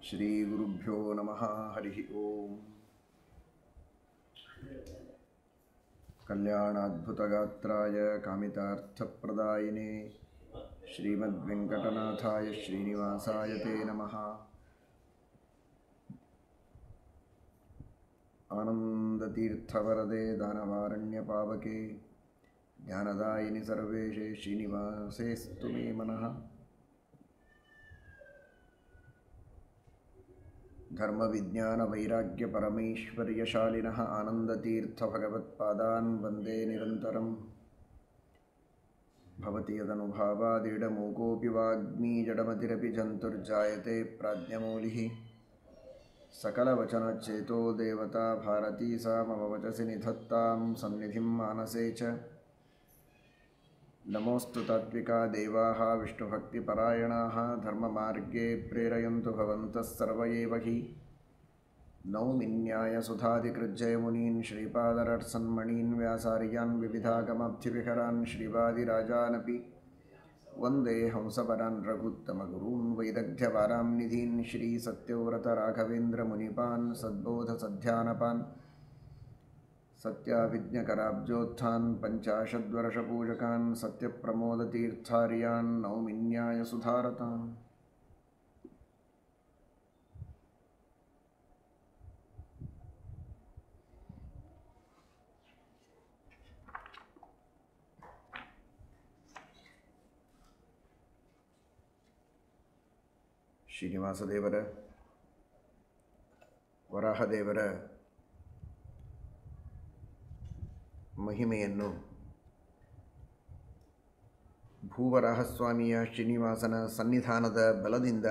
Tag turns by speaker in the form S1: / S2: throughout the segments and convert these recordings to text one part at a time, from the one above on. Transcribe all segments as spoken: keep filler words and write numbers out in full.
S1: ಶ್ರೀ ಗುರುಭ್ಯೋ ನಮಃ. ಹರಿ ಓಂ. ಕಲ್ಯಾಣಾದ್ಭುತಗಾತ್ರಾಯ ಕಾಮಿತಾರ್ಥಪ್ರದಾಯಿನೇ ಶ್ರೀಮದ್ವೆಂಕಟನಾಥಾಯ ಶ್ರೀನಿವಾಸಾಯ ತೇ ನಮಃ. ಆನಂದತೀರ್ಥವರದೆ ದಾನವಾರಣ್ಯಪಾವಕೆ ಜ್ಞಾನದಾಯಿನಿ ಸರ್ವೇಶೇ ಶ್ರೀನಿವಾಸೇಸ್ತು ಮೇ ಮನಃ. ಧರ್ಮವಿಜ್ಞಾನವೈರಾಗ್ಯಪರಮೈಶ್ವರ್ಯಶಾಲಿನಃ ಆನಂದತೀರ್ಥಭಗವತ್ಪಾದಾನ್ ವಂದೇ ನಿರಂತರಂ. ಭವತಿ ಯದನುಭಾವಾದಿಡಮೂಕೋऽಪಿ ವಾಗ್ಮೀ ಜಡಮತಿರಪಿ ಜಂತುರ್ಜಾಯತೆ ಪ್ರಾಜ್ಞಮೌಲಿಃ. ಸಕಲವಚನಚೇತೋ ದೇವತಾ ಭಾರತೀ ಸಾ ಮಮ ವಚಸಿ ನಿಧತ್ತಾಂ ಸನ್ನಿಧಿಂ ಮಾನಸೇ ಚ. ನಮೋऽस्तु ತಾತ್ವಿಕಾ ದೇವಾಃ ವಿಷ್ಣುಭಕ್ತಿಪರಾಯಣಾಃ ಧರ್ಮಮಾರ್ಗೇ ಪ್ರೇರಯन्तु ಭವಂತಃ ಸರ್ವ ಏವ ಹಿ. ನೌಮಿನ್ಯಾಯಸುಧಾದಿಕೃಜ್ಜಯಮುನೀನ್ ಶ್ರೀಪಾದರಟ್ಸನ್ಮಣೀನ್ ವ್ಯಾಸಾರ್ಯಾನ್ ವಿವಿಧಾಗಮಬ್ಧಿವಿಹರಾನ್ ಶ್ರೀವಾದಿರಾಜಾನಪಿ ವಂದೇ ಹಂಸಪರಾನ್ ರಘುತ್ತಮಗುರೂನ್ ವೈದಗ್ಧ್ಯವಾರಾಂ ನಿಧೀನ್ ಶ್ರೀ ಸತ್ಯವ್ರತರಾಘವೇಂದ್ರಮುನಿಪಾನ್ ಸದ್ಬೋಧಸಧ್ಯಾನಪಾನ್ ಸತ್ಯಾವಿಜ್ಞಕರಾಬ್ಜೋತ್ಥಾನ್ ಪಂಚಾಶದ್ವರ್ಷಪೂಜಕಾನ್ ಸತ್ಯಪ್ರಮೋದತೀರ್ಥಾರ್ಯಾನ್ ನೌಮಿನ್ಯಾಯಸುಧಾರತಾನ್. ಶ್ರೀನಿವಾಸದೇವರ ವರಾಹದೇವರ ಮಹಿಮೆಯನ್ನು ಭೂವರಾಹಸ್ವಾಮಿಯ ಶ್ರೀನಿವಾಸನ ಸನ್ನಿಧಾನದ ಬಲದಿಂದ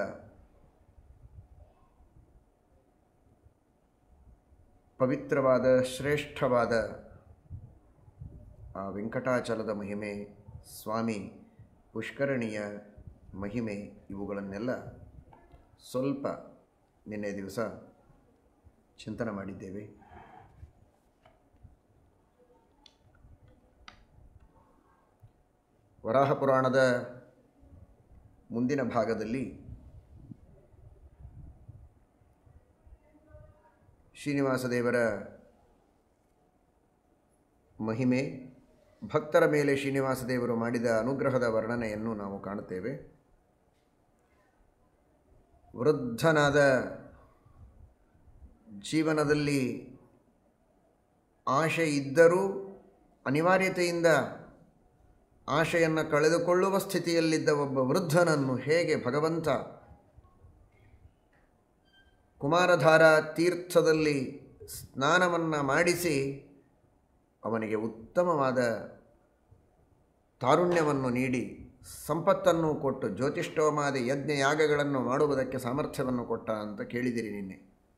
S1: ಪವಿತ್ರವಾದ ಶ್ರೇಷ್ಠವಾದ ಆ ವೆಂಕಟಾಚಲದ ಮಹಿಮೆ, ಸ್ವಾಮಿ ಪುಷ್ಕರಣಿಯ ಮಹಿಮೆ, ಇವುಗಳನ್ನೆಲ್ಲ ಸ್ವಲ್ಪ ನಿನ್ನೆ ದಿವಸ ಚಿಂತನೆ ಮಾಡಿದ್ದೇವೆ. ವರಾಹ ಪುರಾಣದ ಮುಂದಿನ ಭಾಗದಲ್ಲಿ ಶ್ರೀನಿವಾಸದೇವರ ಮಹಿಮೆ, ಭಕ್ತರ ಮೇಲೆ ಶ್ರೀನಿವಾಸದೇವರು ಮಾಡಿದ ಅನುಗ್ರಹದ ವರ್ಣನೆಯನ್ನು ನಾವು ಕಾಣುತ್ತೇವೆ. ವೃದ್ಧನಾದ ಜೀವನದಲ್ಲಿ ಆಶೆ ಇದ್ದರೂ ಅನಿವಾರ್ಯತೆಯಿಂದ ಆಶೆಯನ್ನು ಕಳೆದುಕೊಳ್ಳುವ ಸ್ಥಿತಿಯಲ್ಲಿದ್ದ ಒಬ್ಬ ವೃದ್ಧನನ್ನು ಹೇಗೆ ಭಗವಂತ ಕುಮಾರಧಾರ ತೀರ್ಥದಲ್ಲಿ ಸ್ನಾನವನ್ನು ಮಾಡಿಸಿ ಅವನಿಗೆ ಉತ್ತಮವಾದ ತಾರುಣ್ಯವನ್ನು ನೀಡಿ ಸಂಪತ್ತನ್ನು ಕೊಟ್ಟು ಜ್ಯೋತಿಷ್ಠೋಮಾದಿ ಯಜ್ಞ ಯಾಗಗಳನ್ನು ಮಾಡುವುದಕ್ಕೆ ಸಾಮರ್ಥ್ಯವನ್ನು ಕೊಟ್ಟ ಅಂತ ಕೇಳಿದಿರಿ ನಿನ್ನೆ.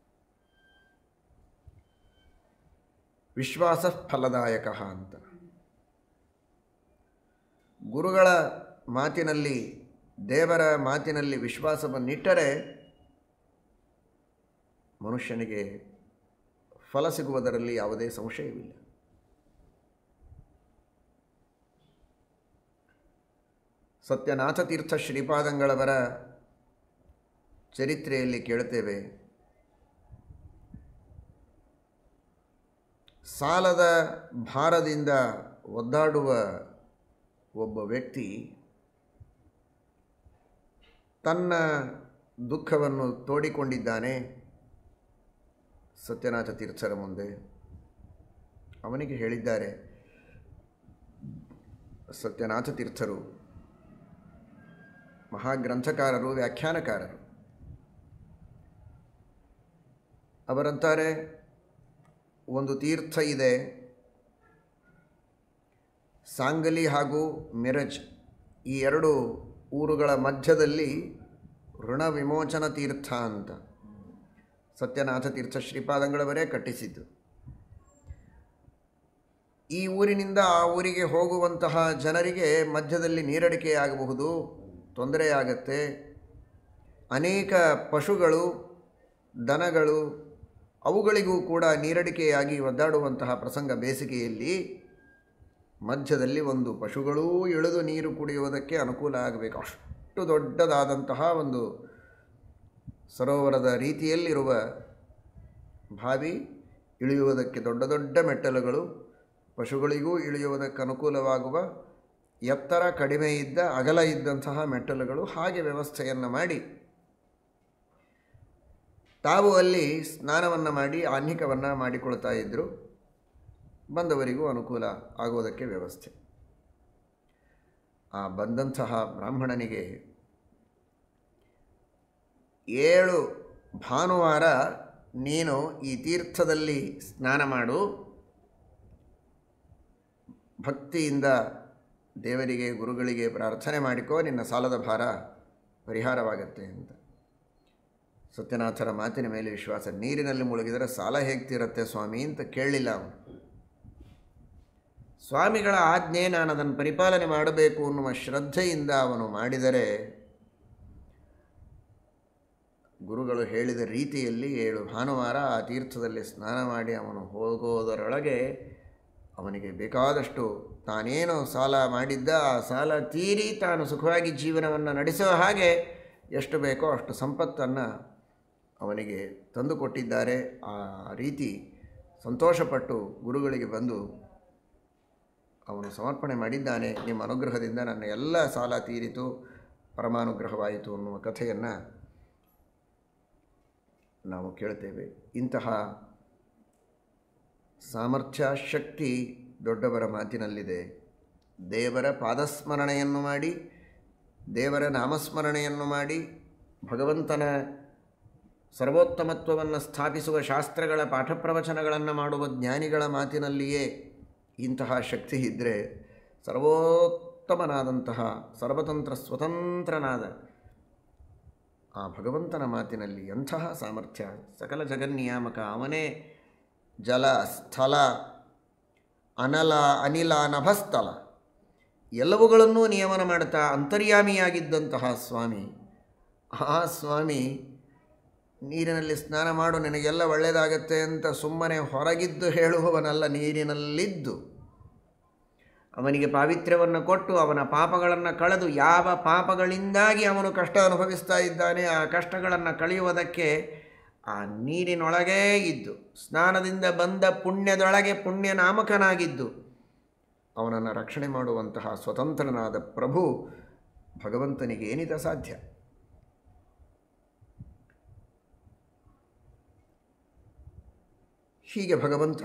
S1: ವಿಶ್ವಾಸ ಫಲದಾಯಕ ಅಂತ ಗುರುಗಳ ಮಾತಿನಲ್ಲಿ, ದೇವರ ಮಾತಿನಲ್ಲಿ ವಿಶ್ವಾಸವನ್ನಿಟ್ಟರೆ ಮನುಷ್ಯನಿಗೆ ಫಲ ಸಿಗುವುದರಲ್ಲಿ ಯಾವುದೇ ಸಂಶಯವಿಲ್ಲ. ಸತ್ಯನಾಥತೀರ್ಥ ಶ್ರೀಪಾದಂಗಳವರ ಚರಿತ್ರೆಯಲ್ಲಿ ಕೇಳುತ್ತೇವೆ, ಸಾಲದ ಭಾರದಿಂದ ಒದ್ದಾಡುವ ಒಬ್ಬ ವ್ಯಕ್ತಿ ತನ್ನ ದುಃಖವನ್ನು ತೋಡಿಕೊಂಡಿದ್ದಾನೆ ಸತ್ಯನಾಥ ತೀರ್ಥರ ಮುಂದೆ. ಅವನಿಗೆ ಹೇಳಿದ್ದಾರೆ ಸತ್ಯನಾಥ ತೀರ್ಥರು, ಮಹಾಗ್ರಂಥಕಾರರು, ವ್ಯಾಖ್ಯಾನಕಾರರು. ಅವರಂತಾರೆ, ಒಂದು ತೀರ್ಥ ಇದೆ, ಸಾಂಗಲಿ ಹಾಗೂ ಮಿರಜ್, ಈ ಎರಡು ಊರುಗಳ ಮಧ್ಯದಲ್ಲಿ ಋಣ ವಿಮೋಚನ ತೀರ್ಥ ಅಂತ ಸತ್ಯನಾಥ ತೀರ್ಥ ಶ್ರೀಪಾದಂಗಳವರೇ ಕಟ್ಟಿಸಿದ್ದು. ಈ ಊರಿನಿಂದ ಆ ಊರಿಗೆ ಹೋಗುವಂತಹ ಜನರಿಗೆ ಮಧ್ಯದಲ್ಲಿ ನೀರಡಿಕೆಯಾಗಬಹುದು, ತೊಂದರೆಯಾಗತ್ತೆ. ಅನೇಕ ಪಶುಗಳು, ದನಗಳು, ಅವುಗಳಿಗೂ ಕೂಡ ನೀರಡಿಕೆಯಾಗಿ ಒದ್ದಾಡುವಂತಹ ಪ್ರಸಂಗ. ಬೇಸಿಗೆಯಲ್ಲಿ ಮಧ್ಯದಲ್ಲಿ ಒಂದು ಪಶುಗಳೂ ಇಳಿದು ನೀರು ಕುಡಿಯುವುದಕ್ಕೆ ಅನುಕೂಲ ಆಗಬೇಕು. ಅಷ್ಟು ದೊಡ್ಡದಾದಂತಹ ಒಂದು ಸರೋವರದ ರೀತಿಯಲ್ಲಿರುವ ಬಾವಿ, ಇಳಿಯುವುದಕ್ಕೆ ದೊಡ್ಡ ದೊಡ್ಡ ಮೆಟ್ಟಲುಗಳು, ಪಶುಗಳಿಗೂ ಇಳಿಯುವುದಕ್ಕೆ ಅನುಕೂಲವಾಗುವ ಎತ್ತರ ಕಡಿಮೆ ಇದ್ದ ಅಗಲ ಇದ್ದಂತಹ ಮೆಟ್ಟಲುಗಳು, ಹಾಗೆ ವ್ಯವಸ್ಥೆಯನ್ನು ಮಾಡಿ ತಾವು ಅಲ್ಲಿ ಸ್ನಾನವನ್ನು ಮಾಡಿ ಆಹ್ನಿಕವನ್ನು ಮಾಡಿಕೊಳ್ತಾ ಇದ್ದರು. ಬಂದವರಿಗೂ ಅನುಕೂಲ ಆಗುವುದಕ್ಕೆ ವ್ಯವಸ್ಥೆ. ಆ ಬಂದಂತಹ ಬ್ರಾಹ್ಮಣನಿಗೆ ಏಳು ಭಾನುವಾರ ನೀನು ಈ ತೀರ್ಥದಲ್ಲಿ ಸ್ನಾನ ಮಾಡು, ಭಕ್ತಿಯಿಂದ ದೇವರಿಗೆ ಗುರುಗಳಿಗೆ ಪ್ರಾರ್ಥನೆ ಮಾಡಿಕೋ, ನಿನ್ನ ಸಾಲದ ಭಾರ ಪರಿಹಾರವಾಗತ್ತೆ ಅಂತ. ಸತ್ಯನಾಥರ ಮಾತಿನ ಮೇಲೆ ವಿಶ್ವಾಸ. ನೀರಿನಲ್ಲಿ ಮುಳುಗಿದರೆ ಸಾಲ ಹೇಗೆ ತೀರತ್ತೆ ಸ್ವಾಮಿ ಅಂತ ಕೇಳಲಿಲ್ಲ ಅವನು. ಸ್ವಾಮಿಗಳ ಆಜ್ಞೆ, ನಾನು ಅದನ್ನು ಪರಿಪಾಲನೆ ಮಾಡಬೇಕು ಅನ್ನುವ ಶ್ರದ್ಧೆಯಿಂದ ಅವನು ಮಾಡಿದರೆ ಗುರುಗಳು ಹೇಳಿದ ರೀತಿಯಲ್ಲಿ ಏಳು ಭಾನುವಾರ ಆ ತೀರ್ಥದಲ್ಲಿ ಸ್ನಾನ ಮಾಡಿ ಅವನು ಹೋಗೋದರೊಳಗೆ ಅವನಿಗೆ ಬೇಕಾದಷ್ಟು ತಾನೇನು ಸಾಲ ಮಾಡಿದ್ದ ಆ ಸಾಲ ತೀರಿ ತಾನು ಸುಖವಾಗಿ ಜೀವನವನ್ನು ನಡೆಸೋ ಹಾಗೆ ಎಷ್ಟು ಬೇಕೋ ಅಷ್ಟು ಸಂಪತ್ತನ್ನು ಅವನಿಗೆ ತಂದುಕೊಟ್ಟಿದ್ದಾರೆ. ಆ ರೀತಿ ಸಂತೋಷಪಟ್ಟು ಗುರುಗಳಿಗೆ ಬಂದು ಅವನು ಸಮರ್ಪಣೆ ಮಾಡಿದ್ದಾನೆ. ನಿಮ್ಮ ಅನುಗ್ರಹದಿಂದ ನನ್ನ ಎಲ್ಲ ಸಾಲ ತೀರಿತು, ಪರಮಾನುಗ್ರಹವಾಯಿತು ಅನ್ನುವ ಕಥೆಯನ್ನು ನಾವು ಕೇಳ್ತೇವೆ. ಇಂತಹ ಸಾಮರ್ಥ್ಯ, ಶಕ್ತಿ ದೊಡ್ಡವರ ಮಾತಿನಲ್ಲಿದೆ. ದೇವರ ಪಾದಸ್ಮರಣೆಯನ್ನು ಮಾಡಿ, ದೇವರ ನಾಮಸ್ಮರಣೆಯನ್ನು ಮಾಡಿ, ಭಗವಂತನ ಸರ್ವೋತ್ತಮತ್ವವನ್ನು ಸ್ಥಾಪಿಸುವ ಶಾಸ್ತ್ರಗಳ ಪಾಠ ಪ್ರವಚನಗಳನ್ನು ಮಾಡುವ ಜ್ಞಾನಿಗಳ ಮಾತಿನಲ್ಲಿಯೇ ಇಂತಹ ಶಕ್ತಿ ಇದ್ದರೆ, ಸರ್ವೋತ್ತಮನಾದಂತಹ ಸರ್ವತಂತ್ರ ಸ್ವತಂತ್ರನಾದ ಆ ಭಗವಂತನ ಮಾತಿನಲ್ಲಿ ಎಂತಹ ಸಾಮರ್ಥ್ಯ! ಸಕಲ ಜಗನ್ನಿಯಾಮಕ ಅವನೇ. ಜಲ, ಸ್ಥಳ, ಅನಲ, ಅನಿಲ, ನಭಸ್ಥಲ ಎಲ್ಲವುಗಳನ್ನೂ ನಿಯಮನ ಮಾಡುತ್ತಾ ಅಂತರ್ಯಾಮಿಯಾಗಿದ್ದಂತಹ ಸ್ವಾಮಿ. ಆ ಸ್ವಾಮಿ ನೀರಿನಲ್ಲಿ ಸ್ನಾನ ಮಾಡು, ನಿನಗೆಲ್ಲ ಒಳ್ಳೆಯದಾಗತ್ತೆ ಅಂತ ಸುಮ್ಮನೆ ಹೊರಗಿದ್ದು ಹೇಳುವವನಲ್ಲ. ನೀರಿನಲ್ಲಿದ್ದು ಅವನಿಗೆ ಪಾವಿತ್ರ್ಯವನ್ನು ಕೊಟ್ಟು ಅವನ ಪಾಪಗಳನ್ನು ಕಳೆದು, ಯಾವ ಪಾಪಗಳಿಂದಾಗಿ ಅವನು ಕಷ್ಟ ಅನುಭವಿಸ್ತಾ ಇದ್ದಾನೆ ಆ ಕಷ್ಟಗಳನ್ನು ಕಳೆಯುವುದಕ್ಕೆ ಆ ನೀರಿನೊಳಗೇ ಇದ್ದು, ಸ್ನಾನದಿಂದ ಬಂದ ಪುಣ್ಯದೊಳಗೆ ಪುಣ್ಯನಾಮಕನಾಗಿದ್ದು ಅವನನ್ನು ರಕ್ಷಣೆ ಮಾಡುವಂತಹ ಸ್ವತಂತ್ರನಾದ ಪ್ರಭು ಭಗವಂತನಿಗೆ ಏನಿದೆ ಸಾಧ್ಯ? ಹೀಗೆ ಭಗವಂತ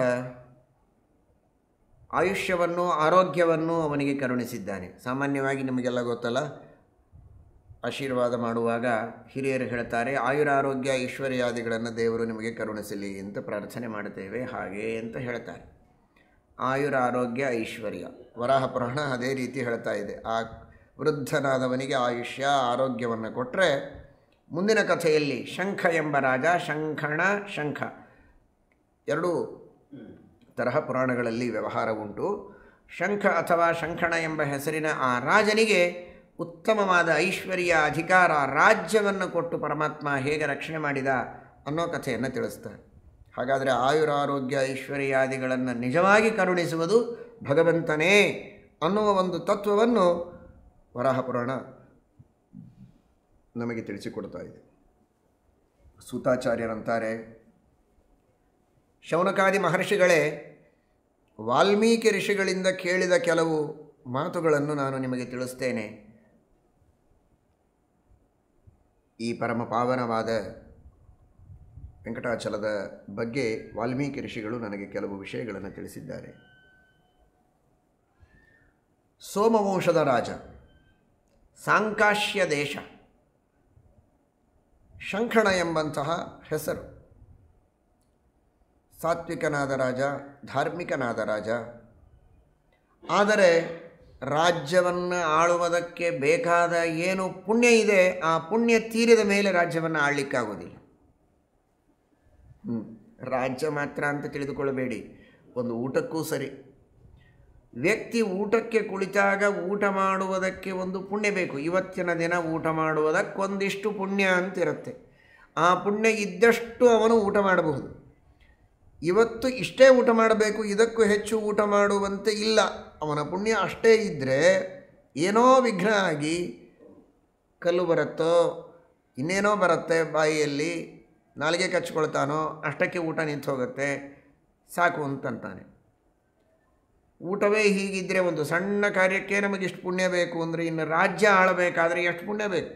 S1: ಆಯುಷ್ಯವನ್ನು, ಆರೋಗ್ಯವನ್ನು ಅವನಿಗೆ ಕರುಣಿಸಿದ್ದಾನೆ. ಸಾಮಾನ್ಯವಾಗಿ ನಿಮಗೆಲ್ಲ ಗೊತ್ತಲ್ಲ, ಆಶೀರ್ವಾದ ಮಾಡುವಾಗ ಹಿರಿಯರು ಹೇಳ್ತಾರೆ, ಆಯುರಾರೋಗ್ಯ ಐಶ್ವರ್ಯಾದಿಗಳನ್ನು ದೇವರು ನಿಮಗೆ ಕರುಣಿಸಲಿ ಅಂತ ಪ್ರಾರ್ಥನೆ ಮಾಡುತ್ತೇವೆ, ಹಾಗೆ ಅಂತ ಹೇಳ್ತಾರೆ. ಆಯುರ, ಆರೋಗ್ಯ, ಐಶ್ವರ್ಯ. ವರಾಹ ಪುರಾಣ ಅದೇ ರೀತಿ ಹೇಳ್ತಾ ಇದೆ. ಆ ವೃದ್ಧನಾದವನಿಗೆ ಆಯುಷ್ಯ, ಆರೋಗ್ಯವನ್ನು ಕೊಟ್ಟರೆ ಮುಂದಿನ ಕಥೆಯಲ್ಲಿ ಶಂಖ ಎಂಬ ರಾಜ, ಶಂಖಣ, ಶಂಖ ಎರಡೂ ತರಹ ಪುರಾಣಗಳಲ್ಲಿ ವ್ಯವಹಾರ ಉಂಟು. ಶಂಖ ಅಥವಾ ಶಂಖಣ ಎಂಬ ಹೆಸರಿನ ಆ ರಾಜನಿಗೆ ಉತ್ತಮವಾದ ಐಶ್ವರ್ಯ, ಅಧಿಕಾರ, ರಾಜ್ಯವನ್ನು ಕೊಟ್ಟು ಪರಮಾತ್ಮ ಹೇಗೆ ರಕ್ಷಣೆ ಮಾಡಿದ ಅನ್ನೋ ಕಥೆಯನ್ನು ತಿಳಿಸ್ತಾರೆ. ಹಾಗಾದರೆ ಆಯುರಾರೋಗ್ಯ ಐಶ್ವರ್ಯಾದಿಗಳನ್ನು ನಿಜವಾಗಿ ಕರುಣಿಸುವುದು ಭಗವಂತನೇ ಅನ್ನುವ ಒಂದು ತತ್ವವನ್ನು ವರಾಹ ಪುರಾಣ ನಮಗೆ ತಿಳಿಸಿಕೊಡ್ತಾ ಇದೆ. ಸೂತಾಚಾರ್ಯರಂತಾರೆ, ಶೌನಕಾದಿ ಮಹರ್ಷಿಗಳೇ, ವಾಲ್ಮೀಕಿ ಋಷಿಗಳಿಂದ ಕೇಳಿದ ಕೆಲವು ಮಾತುಗಳನ್ನು ನಾನು ನಿಮಗೆ ತಿಳಿಸ್ತೇನೆ. ಈ ಪರಮ ಪಾವನವಾದ ವೆಂಕಟಾಚಲದ ಬಗ್ಗೆ ವಾಲ್ಮೀಕಿ ಋಷಿಗಳು ನನಗೆ ಕೆಲವು ವಿಷಯಗಳನ್ನು ತಿಳಿಸಿದ್ದಾರೆ. ಸೋಮವಂಶದ ರಾಜ, ಸಾಂಕಾಶ್ಯ ದೇಶ, ಶಂಖಣ ಎಂಬಂತಹ ಹೆಸರು. ಸಾತ್ವಿಕನಾದ ರಾಜ, ಧಾರ್ಮಿಕನಾದ ರಾಜ. ಆದರೆ ರಾಜ್ಯವನ್ನು ಆಳುವುದಕ್ಕೆ ಬೇಕಾದ ಏನು ಪುಣ್ಯ ಇದೆ, ಆ ಪುಣ್ಯ ತೀರಿದ ಮೇಲೆ ರಾಜ್ಯವನ್ನು ಆಳಲಿಕ್ಕಾಗೋದಿಲ್ಲ. ಹ್ಞೂ ರಾಜ್ಯ ಮಾತ್ರ ಅಂತ ತಿಳಿದುಕೊಳ್ಳಬೇಡಿ, ಒಂದು ಊಟಕ್ಕೂ ಸರಿ. ವ್ಯಕ್ತಿ ಊಟಕ್ಕೆ ಕುಳಿತಾಗ ಊಟ ಮಾಡುವುದಕ್ಕೆ ಒಂದು ಪುಣ್ಯ ಬೇಕು. ಇವತ್ತಿನ ದಿನ ಊಟ ಮಾಡುವುದಕ್ಕೊಂದಿಷ್ಟು ಪುಣ್ಯ ಅಂತಿರುತ್ತೆ. ಆ ಪುಣ್ಯ ಇದ್ದಷ್ಟು ಅವನು ಊಟ ಮಾಡಬಹುದು. ಇವತ್ತು ಇಷ್ಟೇ ಊಟ ಮಾಡಬೇಕು, ಇದಕ್ಕೂ ಹೆಚ್ಚು ಊಟ ಮಾಡುವಂತೆ ಇಲ್ಲ. ಅವನ ಪುಣ್ಯ ಅಷ್ಟೇ ಇದ್ದರೆ ಏನೋ ವಿಘ್ನ ಆಗಿ ಕಲ್ಲು ಬರುತ್ತೋ, ಇನ್ನೇನೋ ಬರುತ್ತೆ ಬಾಯಿಯಲ್ಲಿ, ನಾಲಿಗೆ ಕಚ್ಕೊಳ್ತಾನೋ ಅಷ್ಟಕ್ಕೆ ಊಟ ನಿಂತು ಹೋಗುತ್ತೆ, ಸಾಕು ಅಂತಂತಾನೆ. ಊಟವೇ ಹೀಗಿದ್ದರೆ ಒಂದು ಸಣ್ಣ ಕಾರ್ಯಕ್ಕೆ ನಮಗಿಷ್ಟು ಪುಣ್ಯ ಬೇಕು ಅಂದರೆ ಇನ್ನು ರಾಜ್ಯ ಆಳಬೇಕಾದ್ರೆ ಎಷ್ಟು ಪುಣ್ಯ ಬೇಕು?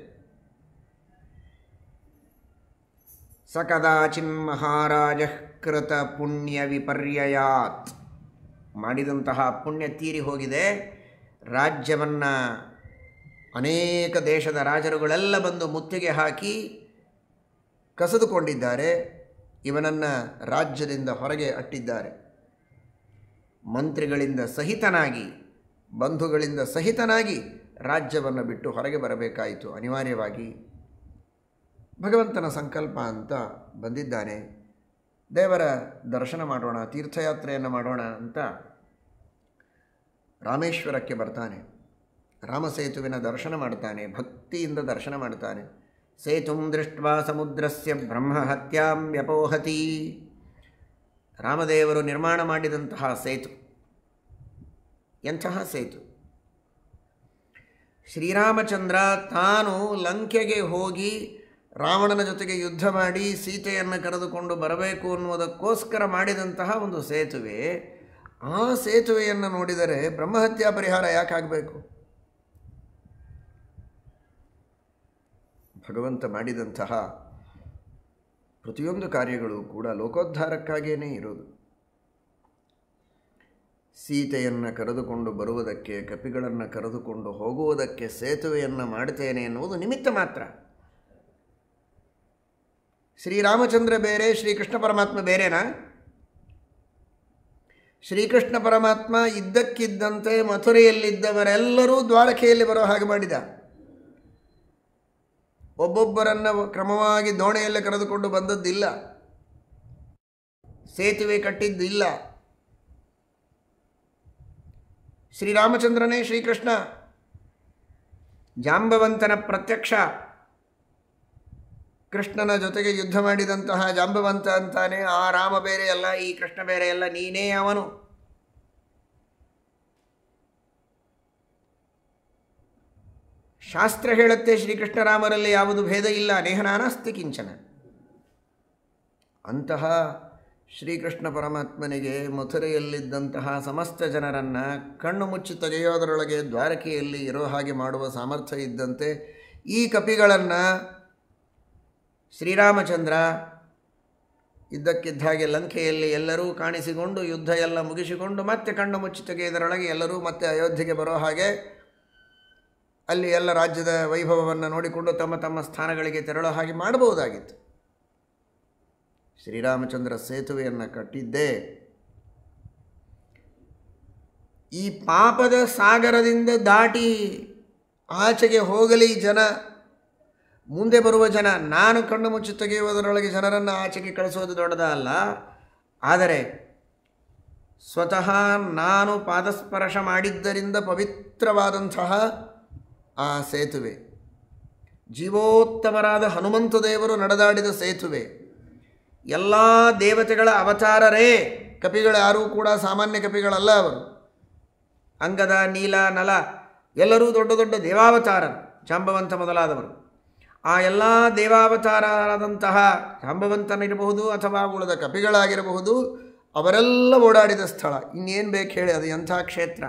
S1: ಸ ಕದಾಚಿನ್ ಮಹಾರಾಜ ಕೃತ ಪುಣ್ಯ ವಿಪರ್ಯಯಾತ್. ಮಾಡಿದಂತಹ ಪುಣ್ಯ ತೀರಿ ಹೋಗಿದೆ. ರಾಜ್ಯವನ್ನು ಅನೇಕ ದೇಶದ ರಾಜರುಗಳೆಲ್ಲ ಬಂದು ಮುತ್ತಿಗೆ ಹಾಕಿ ಕಸಿದುಕೊಂಡಿದ್ದಾರೆ. ಇವನನ್ನು ರಾಜ್ಯದಿಂದ ಹೊರಗೆ ಅಟ್ಟಿದ್ದಾರೆ. ಮಂತ್ರಿಗಳಿಂದ ಸಹಿತನಾಗಿ, ಬಂಧುಗಳಿಂದ ಸಹಿತನಾಗಿ ರಾಜ್ಯವನ್ನು ಬಿಟ್ಟು ಹೊರಗೆ ಬರಬೇಕಾಯಿತು ಅನಿವಾರ್ಯವಾಗಿ. ಭಗವಂತನ ಸಂಕಲ್ಪ ಅಂತ ಬಂದಿದ್ದಾನೆ. ದೇವರ ದರ್ಶನ ಮಾಡೋಣ, ತೀರ್ಥಯಾತ್ರೆಯನ್ನು ಮಾಡೋಣ ಅಂತ ರಾಮೇಶ್ವರಕ್ಕೆ ಬರ್ತಾನೆ. ರಾಮಸೇತುವಿನ ದರ್ಶನ ಮಾಡ್ತಾನೆ, ಭಕ್ತಿಯಿಂದ ದರ್ಶನ ಮಾಡ್ತಾನೆ. ಸೇತುಂ ದೃಷ್ಟ್ವಾ ಸಮುದ್ರಸ್ಯ ಬ್ರಹ್ಮಹತ್ಯಾಂ ವ್ಯಪೋಹತಿ. ರಾಮದೇವರು ನಿರ್ಮಾಣ ಮಾಡಿದಂತಹ ಸೇತು, ಎಂತಹ ಸೇತು! ಶ್ರೀರಾಮಚಂದ್ರ ತಾನು ಲಂಕೆಗೆ ಹೋಗಿ ರಾವಣನ ಜೊತೆಗೆ ಯುದ್ಧ ಮಾಡಿ ಸೀತೆಯನ್ನು ಕರೆದುಕೊಂಡು ಬರಬೇಕು ಅನ್ನುವುದಕ್ಕೋಸ್ಕರ ಮಾಡಿದಂತಹ ಒಂದು ಸೇತುವೆ. ಆ ಸೇತುವೆಯನ್ನು ನೋಡಿದರೆ ಬ್ರಹ್ಮಹತ್ಯಾ ಪರಿಹಾರ ಯಾಕಾಗಬೇಕು? ಭಗವಂತ ಮಾಡಿದಂತಹ ಪ್ರತಿಯೊಂದು ಕಾರ್ಯಗಳು ಕೂಡ ಲೋಕೋದ್ಧಾರಕ್ಕಾಗಿಯೇ ಇರೋದು. ಸೀತೆಯನ್ನು ಕರೆದುಕೊಂಡು ಬರುವುದಕ್ಕೆ, ಕಪಿಗಳನ್ನು ಕರೆದುಕೊಂಡು ಹೋಗುವುದಕ್ಕೆ ಸೇತುವೆಯನ್ನು ಮಾಡ್ತೇನೆ ಎನ್ನುವುದು ನಿಮಿತ್ತ ಮಾತ್ರ. ಶ್ರೀರಾಮಚಂದ್ರ ಬೇರೆ, ಶ್ರೀಕೃಷ್ಣ ಪರಮಾತ್ಮ ಬೇರೆನಾ? ಶ್ರೀಕೃಷ್ಣ ಪರಮಾತ್ಮ ಇದ್ದಕ್ಕಿದ್ದಂತೆ ಮಥುರೆಯಲ್ಲಿದ್ದವರೆಲ್ಲರೂ ದ್ವಾರಕೆಯಲ್ಲಿ ಬರೋ ಹಾಗೆ ಮಾಡಿದ. ಒಬ್ಬೊಬ್ಬರನ್ನು ಕ್ರಮವಾಗಿ ದೋಣೆಯಲ್ಲಿ ಕರೆದುಕೊಂಡು ಬಂದದ್ದಿಲ್ಲ, ಸೇತುವೆ ಕಟ್ಟಿದ್ದಿಲ್ಲ. ಶ್ರೀರಾಮಚಂದ್ರನೇ ಶ್ರೀಕೃಷ್ಣ, ಜಾಂಬವಂತನ ಪ್ರತ್ಯಕ್ಷ. ಕೃಷ್ಣನ ಜೊತೆಗೆ ಯುದ್ಧ ಮಾಡಿದಂತಹ ಜಾಂಬವಂತ ಅಂತಾನೆ. ಆ ರಾಮ ಬೇರೆ ಅಲ್ಲ, ಈ ಕೃಷ್ಣ ಬೇರೆ ಅಲ್ಲ, ನೀನೇ ಅವನು. ಶಾಸ್ತ್ರ ಹೇಳುತ್ತೆ ಶ್ರೀಕೃಷ್ಣ ರಾಮರಲ್ಲಿ ಯಾವುದು ಭೇದ ಇಲ್ಲ, ನೇಹನಾನಾಸ್ತಿ ಕಿಂಚನ. ಅಂತಹ ಶ್ರೀಕೃಷ್ಣ ಪರಮಾತ್ಮನಿಗೆ ಮಥುರೆಯಲ್ಲಿದ್ದಂತಹ ಸಮಸ್ತ ಜನರನ್ನು ಕಣ್ಣು ಮುಚ್ಚಿ ತೆಗೆಯೋದರೊಳಗೆ ದ್ವಾರಕೆಯಲ್ಲಿ ಇರೋ ಹಾಗೆ ಮಾಡುವ ಸಾಮರ್ಥ್ಯ ಇದ್ದಂತೆ ಈ ಕಪಿಗಳನ್ನು ಶ್ರೀರಾಮಚಂದ್ರ ಇದ್ದಕ್ಕಿದ್ದ ಹಾಗೆ ಲಂಕೆಯಲ್ಲಿ ಎಲ್ಲರೂ ಕಾಣಿಸಿಕೊಂಡು ಯುದ್ಧ ಎಲ್ಲ ಮುಗಿಸಿಕೊಂಡು ಮತ್ತೆ ಕಣ್ಣು ಮುಚ್ಚಿ ತೆಗೆಯುವುದರೊಳಗೆ ಎಲ್ಲರೂ ಮತ್ತೆ ಅಯೋಧ್ಯೆಗೆ ಬರೋ ಹಾಗೆ ಅಲ್ಲಿ ಎಲ್ಲ ರಾಜ್ಯದ ವೈಭವವನ್ನು ನೋಡಿಕೊಂಡು ತಮ್ಮ ತಮ್ಮ ಸ್ಥಾನಗಳಿಗೆ ತೆರಳೋ ಹಾಗೆ ಮಾಡಬಹುದಾಗಿತ್ತು. ಶ್ರೀರಾಮಚಂದ್ರ ಸೇತುವೆಯನ್ನು ಕಟ್ಟಿದ್ದೇ ಈ ಪಾಪದ ಸಾಗರದಿಂದ ದಾಟಿ ಆಚೆಗೆ ಹೋಗಲಿ ಜನ, ಮುಂದೆ ಬರುವ ಜನ. ನಾನು ಕಣ್ಣು ಮುಚ್ಚಿ ತೆಗೆಯುವುದರೊಳಗೆ ಜನರನ್ನು ಆಚೆಗೆ ಕಳಿಸೋದು ದೊಡ್ಡದಲ್ಲ. ಆದರೆ ಸ್ವತಃ ನಾನು ಪಾದಸ್ಪರ್ಶ ಮಾಡಿದ್ದರಿಂದ ಪವಿತ್ರವಾದಂತಹ ಆ ಸೇತುವೆ, ಜೀವೋತ್ತಮರಾದ ಹನುಮಂತ ದೇವರು ನಡೆದಾಡಿದ ಸೇತುವೆ, ಎಲ್ಲ ದೇವತೆಗಳ ಅವತಾರರೇ. ಕಪಿಗಳು ಯಾರೂ ಕೂಡ ಸಾಮಾನ್ಯ ಕಪಿಗಳಲ್ಲ. ಅವರು ಅಂಗದ, ನೀಲ, ನಲ ಎಲ್ಲರೂ ದೊಡ್ಡ ದೊಡ್ಡ ದೇವಾವತಾರರು, ಜಾಂಬವಂತ ಮೊದಲಾದವರು. ಆ ಎಲ್ಲ ದೇವಾವತಾರರಾದಂತಹ ಜಾಂಬವಂತನಿರಬಹುದು ಅಥವಾ ಉಳಿದ ಕಪಿಗಳಾಗಿರಬಹುದು, ಅವರೆಲ್ಲ ಓಡಾಡಿದ ಸ್ಥಳ. ಇನ್ನೇನು ಬೇಕು ಹೇಳಿ, ಅದು ಎಂಥ ಕ್ಷೇತ್ರ,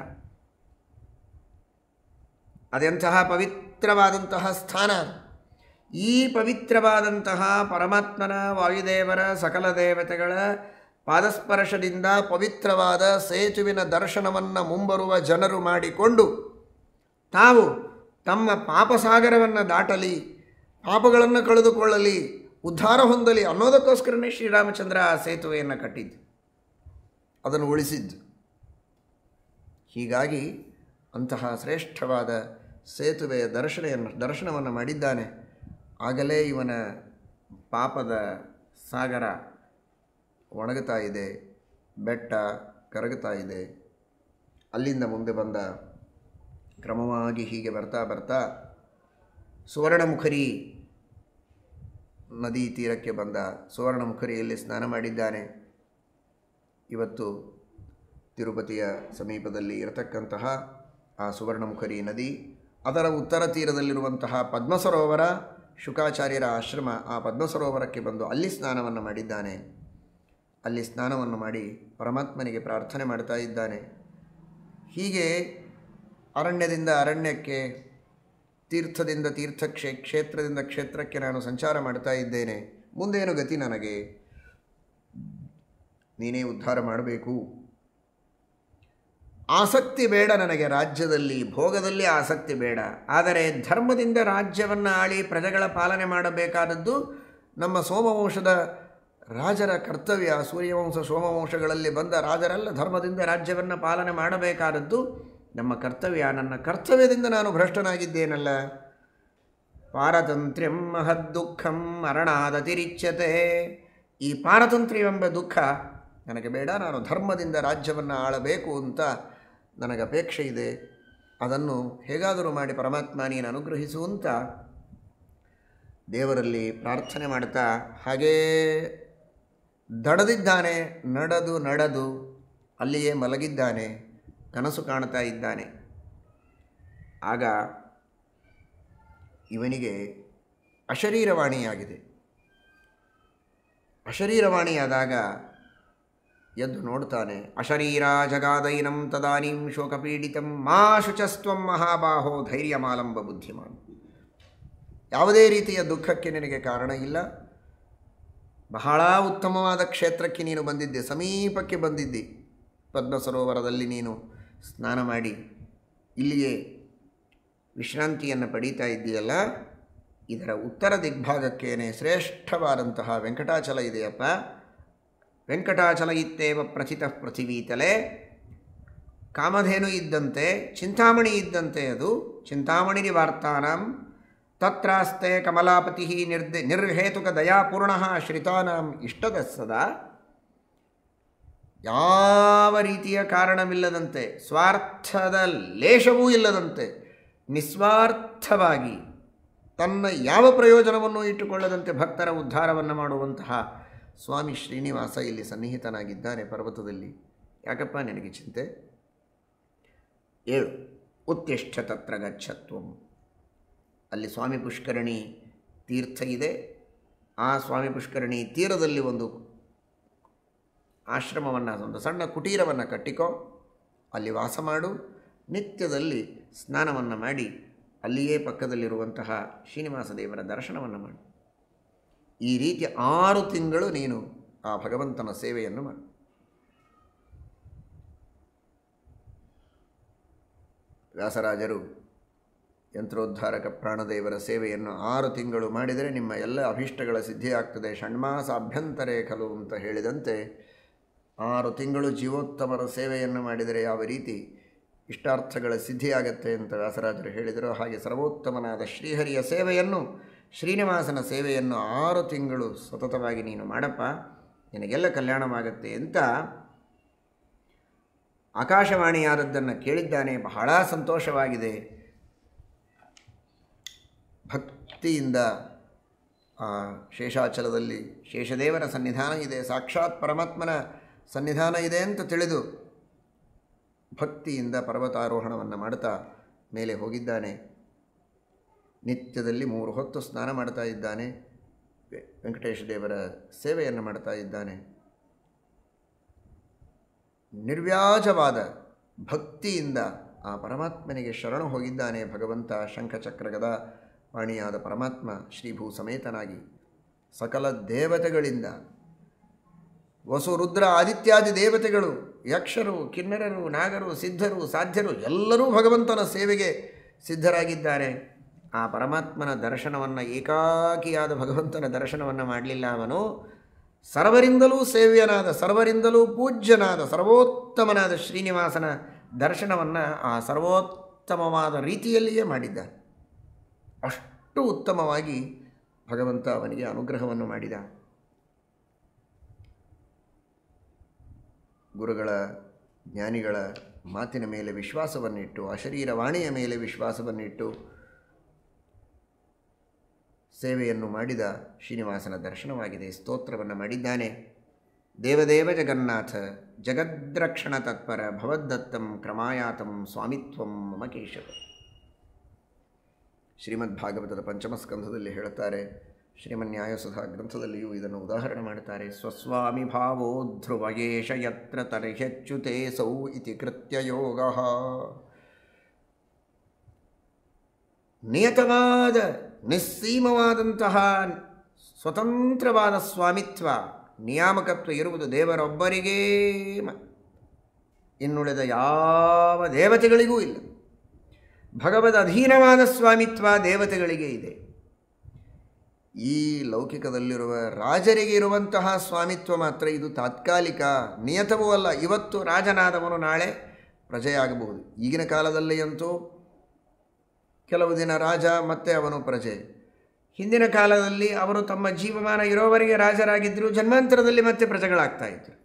S1: ಅದೆಂತಹ ಪವಿತ್ರವಾದಂತಹ ಸ್ಥಾನ. ಈ ಪವಿತ್ರವಾದಂತಹ ಪರಮಾತ್ಮನ, ವಾಯುದೇವರ, ಸಕಲ ದೇವತೆಗಳ ಪಾದಸ್ಪರ್ಶದಿಂದ ಪವಿತ್ರವಾದ ಸೇತುವಿನ ದರ್ಶನವನ್ನು ಮುಂಬರುವ ಜನರು ಮಾಡಿಕೊಂಡು ತಾವು ತಮ್ಮ ಪಾಪಸಾಗರವನ್ನು ದಾಟಲಿ, ಪಾಪಗಳನ್ನು ಕಳೆದುಕೊಳ್ಳಲಿ, ಉದ್ಧಾರ ಹೊಂದಲಿ ಅನ್ನೋದಕ್ಕೋಸ್ಕರನೇ ಶ್ರೀರಾಮಚಂದ್ರ ಆ ಸೇತುವೆಯನ್ನು ಕಟ್ಟಿದ್ದು, ಅದನ್ನು ಉಳಿಸಿದ್ದು. ಹೀಗಾಗಿ ಅಂತಹ ಶ್ರೇಷ್ಠವಾದ ಸೇತುವೆಯ ದರ್ಶನೆಯನ್ನು ದರ್ಶನವನ್ನು ಮಾಡಿದ್ದಾನೆ. ಆಗಲೇ ಇವನ ಪಾಪದ ಸಾಗರ ಒಣಗುತ್ತಾ ಇದೆ, ಬೆಟ್ಟ ಕರಗುತ್ತಾ ಇದೆ. ಅಲ್ಲಿಂದ ಮುಂದೆ ಬಂದ, ಕ್ರಮವಾಗಿ ಹೀಗೆ ಬರ್ತಾ ಬರ್ತಾ ಸುವರ್ಣಮುಖರಿ ನದಿ ತೀರಕ್ಕೆ ಬಂದ. ಸುವರ್ಣಮುಖರಿಯಲ್ಲಿ ಸ್ನಾನ ಮಾಡಿದ್ದಾನೆ. ಇವತ್ತು ತಿರುಪತಿಯ ಸಮೀಪದಲ್ಲಿ ಇರತಕ್ಕಂತಹ ಆ ಸುವರ್ಣಮುಖರಿ ನದಿ, ಅದರ ಉತ್ತರ ತೀರದಲ್ಲಿರುವಂತಹ ಪದ್ಮ ಸರೋವರ, ಶುಕಾಚಾರ್ಯರ ಆಶ್ರಮ ಆ ಪದ್ಮಸರೋವರಕ್ಕೆ ಬಂದು ಅಲ್ಲಿ ಸ್ನಾನವನ್ನು ಮಾಡಿದ್ದಾನೆ. ಅಲ್ಲಿ ಸ್ನಾನವನ್ನು ಮಾಡಿ ಪರಮಾತ್ಮನಿಗೆ ಪ್ರಾರ್ಥನೆ ಮಾಡ್ತಾ ಇದ್ದಾನೆ. ಹೀಗೆ ಅರಣ್ಯದಿಂದ ಅರಣ್ಯಕ್ಕೆ, ತೀರ್ಥದಿಂದ ತೀರ್ಥ ಕ್ಷೇ ಕ್ಷೇತ್ರದಿಂದ ಕ್ಷೇತ್ರಕ್ಕೆ ನಾನು ಸಂಚಾರ ಮಾಡ್ತಾ ಇದ್ದೇನೆ. ಮುಂದೇನು ಗತಿ ನನಗೆ? ನೀನೇ ಉದ್ಧಾರ ಮಾಡಬೇಕು. ಆಸಕ್ತಿ ಬೇಡ ನನಗೆ, ರಾಜ್ಯದಲ್ಲಿ ಭೋಗದಲ್ಲಿ ಆಸಕ್ತಿ ಬೇಡ. ಆದರೆ ಧರ್ಮದಿಂದ ರಾಜ್ಯವನ್ನು ಆಳಿ ಪ್ರಜೆಗಳ ಪಾಲನೆ ಮಾಡಬೇಕಾದದ್ದು ನಮ್ಮ ಸೋಮವಂಶದ ರಾಜರ ಕರ್ತವ್ಯ. ಸೂರ್ಯವಂಶ ಸೋಮವಂಶಗಳಲ್ಲಿ ಬಂದ ರಾಜರೆಲ್ಲ ಧರ್ಮದಿಂದ ರಾಜ್ಯವನ್ನು ಪಾಲನೆ ಮಾಡಬೇಕಾದದ್ದು ನಮ್ಮ ಕರ್ತವ್ಯ. ನನ್ನ ಕರ್ತವ್ಯದಿಂದ ನಾನು ಭ್ರಷ್ಟನಾಗಿದ್ದೇನಲ್ಲ. ಪಾರತಂತ್ರ್ಯಂ ಮಹದ್ದುಃಖಂ ಮರಣಾದತಿರಿಚ್ಯತೆ. ಈ ಪಾರತಂತ್ರ್ಯವೆಂಬ ದುಃಖ ನನಗೆ ಬೇಡ. ನಾನು ಧರ್ಮದಿಂದ ರಾಜ್ಯವನ್ನು ಆಳಬೇಕು ಅಂತ ನನಗೆ ಅಪೇಕ್ಷೆ ಇದೆ. ಅದನ್ನು ಹೇಗಾದರೂ ಮಾಡಿ ಪರಮಾತ್ಮ ನೀನು ಅನುಗ್ರಹಿಸು ಅಂತ ದೇವರಲ್ಲಿ ಪ್ರಾರ್ಥನೆ ಮಾಡ್ತಾ ಹಾಗೇ ದಡದಿದ್ದಾನೆ. ನಡೆದು ನಡೆದು ಅಲ್ಲಿಯೇ ಮಲಗಿದ್ದಾನೆ. ಕನಸು ಕಾಣ್ತಾ ಇದ್ದಾನೆ. ಆಗ ಇವನಿಗೆ ಅಶರೀರವಾಣಿಯಾಗಿದೆ. ಅಶರೀರವಾಣಿಯಾದಾಗ ಎದ್ದು ನೋಡ್ತಾನೆ. ಅಶರೀರ ಜಗಾದೈನಂ ತದಾನೀಂ ಶೋಕಪೀಡಿತಂ ಮಾ ಶುಚಸ್ತ್ವಂ ಮಹಾಬಾಹೋ ಧೈರ್ಯಮಾಲಂಬ ಬುದ್ಧಿಮಾನ್. ಯಾವುದೇ ರೀತಿಯ ದುಃಖಕ್ಕೆ ನಿನಗೆ ಕಾರಣ ಇಲ್ಲ. ಬಹಳ ಉತ್ತಮವಾದ ಕ್ಷೇತ್ರಕ್ಕೆ ನೀನು ಬಂದಿದ್ದೆ, ಸಮೀಪಕ್ಕೆ ಬಂದಿದ್ದಿ. ಪದ್ಮ ಸರೋವರದಲ್ಲಿ ನೀನು ಸ್ನಾನ ಮಾಡಿ ಇಲ್ಲಿಯೇ ವಿಶ್ರಾಂತಿಯನ್ನು ಪಡೀತಾ ಇದ್ದೀಯಲ್ಲ. ಇದರ ಉತ್ತರ ದಿಗ್ಭಾಗಕ್ಕೇನೆ ಶ್ರೇಷ್ಠವಾದಂತಹ ವೆಂಕಟಾಚಲ ಇದೆಯಪ್ಪ. ವೆಂಕಟಾಚಲ ಇತ್ತೇವ ಪ್ರಥಿತ ಪೃಥಿವೀತಲೆ. ಕಾಮಧೇನು ಇದ್ದಂತೆ, ಚಿಂತಾಮಣಿ ಇದ್ದಂತೆ ಅದು. ಚಿಂತಾಮಣಿ ನಿವಾರ್ತಾನಾಂ ತತ್ರಾಸ್ತೆ ಕಮಲಾಪತಿ ನಿರ್ದೆ ನಿರ್ಹೇತುಕ ದಯಾಪೂರ್ಣ ಶ್ರಿತಾನಾಂ ಇಷ್ಟದ ಸದಾ. ಯಾವ ರೀತಿಯ ಕಾರಣವಿಲ್ಲದಂತೆ, ಸ್ವಾರ್ಥದ ಲೇಷವೂ ಇಲ್ಲದಂತೆ, ನಿಸ್ವಾರ್ಥವಾಗಿ ತನ್ನ ಯಾವ ಪ್ರಯೋಜನವನ್ನು ಇಟ್ಟುಕೊಳ್ಳದಂತೆ ಭಕ್ತರ ಉದ್ಧಾರವನ್ನು ಮಾಡುವಂತಹ ಸ್ವಾಮಿ ಶ್ರೀನಿವಾಸ ಇಲ್ಲಿ ಸನ್ನಿಹಿತನಾಗಿದ್ದಾನೆ ಪರ್ವತದಲ್ಲಿ. ಯಾಕಪ್ಪ ನಿನಗೆ ಚಿಂತೆ? ಏಳು. ಉತ್ತಿಷ್ಠ ತತ್ರ ಗಚ್ಚತ್ವಂ. ಅಲ್ಲಿ ಸ್ವಾಮಿ ಪುಷ್ಕರಣಿ ತೀರ್ಥ ಇದೆ. ಆ ಸ್ವಾಮಿ ಪುಷ್ಕರಣಿ ತೀರದಲ್ಲಿ ಒಂದು ಆಶ್ರಮವನ್ನು, ಒಂದು ಸಣ್ಣ ಕುಟೀರವನ್ನು ಕಟ್ಟಿಕೋ. ಅಲ್ಲಿ ವಾಸ ಮಾಡು. ನಿತ್ಯದಲ್ಲಿ ಸ್ನಾನವನ್ನು ಮಾಡಿ ಅಲ್ಲಿಯೇ ಪಕ್ಕದಲ್ಲಿರುವಂತಹ ಶ್ರೀನಿವಾಸ ದೇವರ ದರ್ಶನವನ್ನು ಮಾಡು. ಈ ರೀತಿ ಆರು ತಿಂಗಳು ನೀನು ಆ ಭಗವಂತನ ಸೇವೆಯನ್ನು ಮಾಡು. ವ್ಯಾಸರಾಜರು ಯಂತ್ರೋದ್ಧಾರಕ ಪ್ರಾಣದೇವರ ಸೇವೆಯನ್ನು ಆರು ತಿಂಗಳು ಮಾಡಿದರೆ ನಿಮ್ಮ ಎಲ್ಲ ಅಭೀಷ್ಟಗಳ ಸಿದ್ಧಿಯಾಗ್ತದೆ. ಷಣ್ಮಾಸ ಅಭ್ಯಂತರೇ ಖಲು ಅಂತ ಹೇಳಿದಂತೆ ಆರು ತಿಂಗಳು ಜೀವೋತ್ತಮರ ಸೇವೆಯನ್ನು ಮಾಡಿದರೆ ಯಾವ ರೀತಿ ಇಷ್ಟಾರ್ಥಗಳ ಸಿದ್ಧಿಯಾಗತ್ತೆ ಅಂತ ವ್ಯಾಸರಾಜರು ಹೇಳಿದರು. ಹಾಗೆ ಸರ್ವೋತ್ತಮನಾದ ಶ್ರೀಹರಿಯ ಸೇವೆಯನ್ನು, ಶ್ರೀನಿವಾಸನ ಸೇವೆಯನ್ನು ಆರು ತಿಂಗಳು ಸತತವಾಗಿ ನೀನು ಮಾಡಪ್ಪ, ನಿನಗೆಲ್ಲ ಕಲ್ಯಾಣವಾಗತ್ತೆ ಅಂತ ಆಕಾಶವಾಣಿಯಾದದ್ದನ್ನು ಕೇಳಿದ್ದಾನೆ. ಬಹಳ ಸಂತೋಷವಾಗಿದೆ. ಭಕ್ತಿಯಿಂದ ಆ ಶೇಷಾಚಲದಲ್ಲಿ ಶೇಷದೇವರ ಸನ್ನಿಧಾನ ಇದೆ, ಸಾಕ್ಷಾತ್ ಪರಮಾತ್ಮನ ಸನ್ನಿಧಾನ ಇದೆ ಅಂತ ತಿಳಿದು ಭಕ್ತಿಯಿಂದ ಪರ್ವತಾರೋಹಣವನ್ನು ಮಾಡ್ತಾ ಮೇಲೆ ಹೋಗಿದ್ದಾನೆ. ನಿತ್ಯದಲ್ಲಿ ಮೂರು ಹೊತ್ತು ಸ್ನಾನ ಮಾಡ್ತಾ ಇದ್ದಾನೆ. ವೆಂಕಟೇಶ ದೇವರ ಸೇವೆಯನ್ನು ಮಾಡ್ತಾ ಇದ್ದಾನೆ. ನಿರ್ವ್ಯಾಜವಾದ ಭಕ್ತಿಯಿಂದ ಆ ಪರಮಾತ್ಮನಿಗೆ ಶರಣು ಹೋಗಿದ್ದಾನೆ. ಭಗವಂತ ಶಂಖಚಕ್ರಗದ ವಾಣಿಯಾದ ಪರಮಾತ್ಮ ಶ್ರೀಭೂ ಸಮೇತನಾಗಿ ಸಕಲ ದೇವತೆಗಳಿಂದ, ವಸು ರುದ್ರ ಆದಿತ್ಯಾದಿ ದೇವತೆಗಳು, ಯಕ್ಷರು, ಕಿನ್ನರರು, ನಾಗರು, ಸಿದ್ಧರು, ಸಾಧ್ಯರು ಎಲ್ಲರೂ ಭಗವಂತನ ಸೇವೆಗೆ ಸಿದ್ಧರಾಗಿದ್ದಾರೆ. ಆ ಪರಮಾತ್ಮನ ದರ್ಶನವನ್ನು, ಏಕಾಕಿಯಾದ ಭಗವಂತನ ದರ್ಶನವನ್ನು ಮಾಡಲಿಲ್ಲ ಅವನು. ಸರ್ವರಿಂದಲೂ ಸೇವ್ಯನಾದ, ಸರ್ವರಿಂದಲೂ ಪೂಜ್ಯನಾದ, ಸರ್ವೋತ್ತಮನಾದ ಶ್ರೀನಿವಾಸನ ದರ್ಶನವನ್ನು ಆ ಸರ್ವೋತ್ತಮವಾದ ರೀತಿಯಲ್ಲಿಯೇ ಮಾಡಿದ್ದಾನೆ. ಅಷ್ಟು ಉತ್ತಮವಾಗಿ ಭಗವಂತ ಅವನಿಗೆ ಅನುಗ್ರಹವನ್ನು ಮಾಡಿದ. ಗುರುಗಳ, ಜ್ಞಾನಿಗಳ ಮಾತಿನ ಮೇಲೆ ವಿಶ್ವಾಸವನ್ನಿಟ್ಟು, ಅಶರೀರವಾಣಿಯ ಮೇಲೆ ವಿಶ್ವಾಸವನ್ನಿಟ್ಟು ಸೇವೆಯನ್ನು ಮಾಡಿದ ಶ್ರೀನಿವಾಸನ ದರ್ಶನವಾಗಿದೆ. ಸ್ತೋತ್ರವನ್ನು ಮಾಡಿದ್ದಾನೆ. ದೇವದೇವ ಜಗನ್ನಾಥ ಜಗದ್ರಕ್ಷಣ ತತ್ಪರ ಭವದ್ದತ್ತಂ ಕ್ರಮಾಯಾತಂ ಸ್ವಾಮಿತ್ವಂ ಮಮ ಕೇಶವ. ಶ್ರೀಮದ್ ಭಾಗವತದ ಪಂಚಮಸ್ಕಂಧದಲ್ಲಿ ಹೇಳುತ್ತಾರೆ. ಶ್ರೀಮನ್ಯಾಯಸುಧಾ ಗ್ರಂಥದಲ್ಲಿಯೂ ಇದನ್ನು ಉದಾಹರಣೆ ಮಾಡುತ್ತಾರೆ. ಸ್ವಸ್ವಾಮಿ ಭಾವೋ ಧ್ರುವಯೇಷ ಯತ್ರ ತರ್ಹ್ಯಚ್ಯುತೆ ಸೌ ಇತಿ ಕೃತ್ಯ ಯೋಗಃ. ನಿಯತವಾದ ನಿಸ್ಸೀಮವಾದಂತಹ ಸ್ವತಂತ್ರವಾದ ಸ್ವಾಮಿತ್ವ, ನಿಯಾಮಕತ್ವ ಇರುವುದು ದೇವರೊಬ್ಬರಿಗೇ, ಇನ್ನುಳಿದ ಯಾವ ದೇವತೆಗಳಿಗೂ ಇಲ್ಲ. ಭಗವದ್ ಅಧೀನವಾದ ಸ್ವಾಮಿತ್ವ ದೇವತೆಗಳಿಗೆ ಇದೆ. ಈ ಲೌಕಿಕದಲ್ಲಿರುವ ರಾಜರಿಗೆ ಇರುವಂತಹ ಸ್ವಾಮಿತ್ವ ಮಾತ್ರ ಇದು ತಾತ್ಕಾಲಿಕ, ನಿಯತವೂ ಅಲ್ಲ. ಇವತ್ತು ರಾಜನಾದವನು ನಾಳೆ ಪ್ರಜೆಯಾಗಬಹುದು. ಈಗಿನ ಕಾಲದಲ್ಲಿ ಅಂತೂ ಕೆಲವು ದಿನ ರಾಜ ಮತ್ತೆ ಅವನು ಪ್ರಜೆ. ಹಿಂದಿನ ಕಾಲದಲ್ಲಿ ಅವರು ತಮ್ಮ ಜೀವಮಾನ ಇರೋವರೆಗೆ ರಾಜರಾಗಿದ್ದರು, ಜನ್ಮಾಂತರದಲ್ಲಿ ಮತ್ತೆ ಪ್ರಜೆಗಳಾಗ್ತಾ ಇದ್ದರು.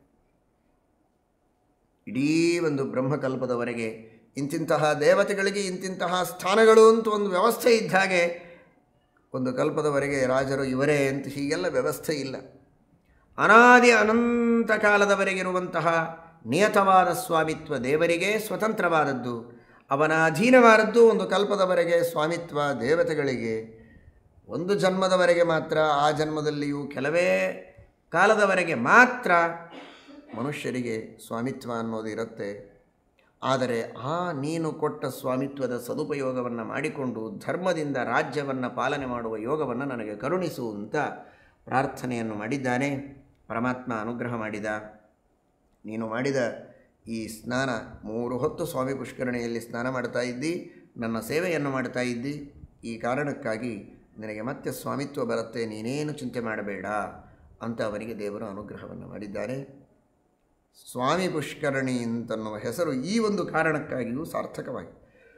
S1: ಇಡೀ ಒಂದು ಬ್ರಹ್ಮಕಲ್ಪದವರೆಗೆ ಇಂತಿಂತಹ ದೇವತೆಗಳಿಗೆ ಇಂತಿಂತಹ ಸ್ಥಾನಗಳು ಅಂತ ಒಂದು ವ್ಯವಸ್ಥೆ ಇದ್ದ ಹಾಗೆ ಒಂದು ಕಲ್ಪದವರೆಗೆ ರಾಜರು ಇವರೇ ಅಂತ ಹೀಗೆಲ್ಲ ವ್ಯವಸ್ಥೆ ಇಲ್ಲ. ಅನಾದಿ ಅನಂತ ಕಾಲದವರೆಗಿರುವಂತಹ ನಿಯತವಾದ ಸ್ವಾಮಿತ್ವ ದೇವರಿಗೆ ಸ್ವತಂತ್ರವಾದದ್ದು, ಅವನ ಅಧೀನವಾದದ್ದು ಒಂದು ಕಲ್ಪದವರೆಗೆ ಸ್ವಾಮಿತ್ವ ದೇವತೆಗಳಿಗೆ. ಒಂದು ಜನ್ಮದವರೆಗೆ ಮಾತ್ರ, ಆ ಜನ್ಮದಲ್ಲಿಯೂ ಕೆಲವೇ ಕಾಲದವರೆಗೆ ಮಾತ್ರ ಮನುಷ್ಯರಿಗೆ ಸ್ವಾಮಿತ್ವ ಅನ್ನೋದು ಇರುತ್ತೆ. ಆದರೆ ಆ ನೀನು ಕೊಟ್ಟ ಸ್ವಾಮಿತ್ವದ ಸದುಪಯೋಗವನ್ನು ಮಾಡಿಕೊಂಡು ಧರ್ಮದಿಂದ ರಾಜ್ಯವನ್ನು ಪಾಲನೆ ಮಾಡುವ ಯೋಗವನ್ನು ನನಗೆ ಕರುಣಿಸು ಅಂತ ಪ್ರಾರ್ಥನೆಯನ್ನು ಮಾಡಿದ್ದಾನೆ. ಪರಮಾತ್ಮ ಅನುಗ್ರಹ ಮಾಡಿದ. ನೀನು ಮಾಡಿದ ಈ ಸ್ನಾನ, ಮೂರು ಹೊತ್ತು ಸ್ವಾಮಿ ಪುಷ್ಕರಣಿಯಲ್ಲಿ ಸ್ನಾನ ಮಾಡ್ತಾ ಇದ್ದಿ, ನನ್ನ ಸೇವೆಯನ್ನು ಮಾಡ್ತಾ ಇದ್ದಿ. ಈ ಕಾರಣಕ್ಕಾಗಿ ನಿನಗೆ ಮತ್ತೆ ಸ್ವಾಮಿತ್ವ ಬರುತ್ತೆ, ನೀನೇನು ಚಿಂತೆ ಮಾಡಬೇಡ ಅಂತ ಅವರಿಗೆ ದೇವರು ಅನುಗ್ರಹವನ್ನು ಮಾಡಿದ್ದಾರೆ. ಸ್ವಾಮಿ ಪುಷ್ಕರಣಿ ಅಂತನ್ನುವ ಹೆಸರು ಈ ಒಂದು ಕಾರಣಕ್ಕಾಗಿಯೂ ಸಾರ್ಥಕವಾಗಿ.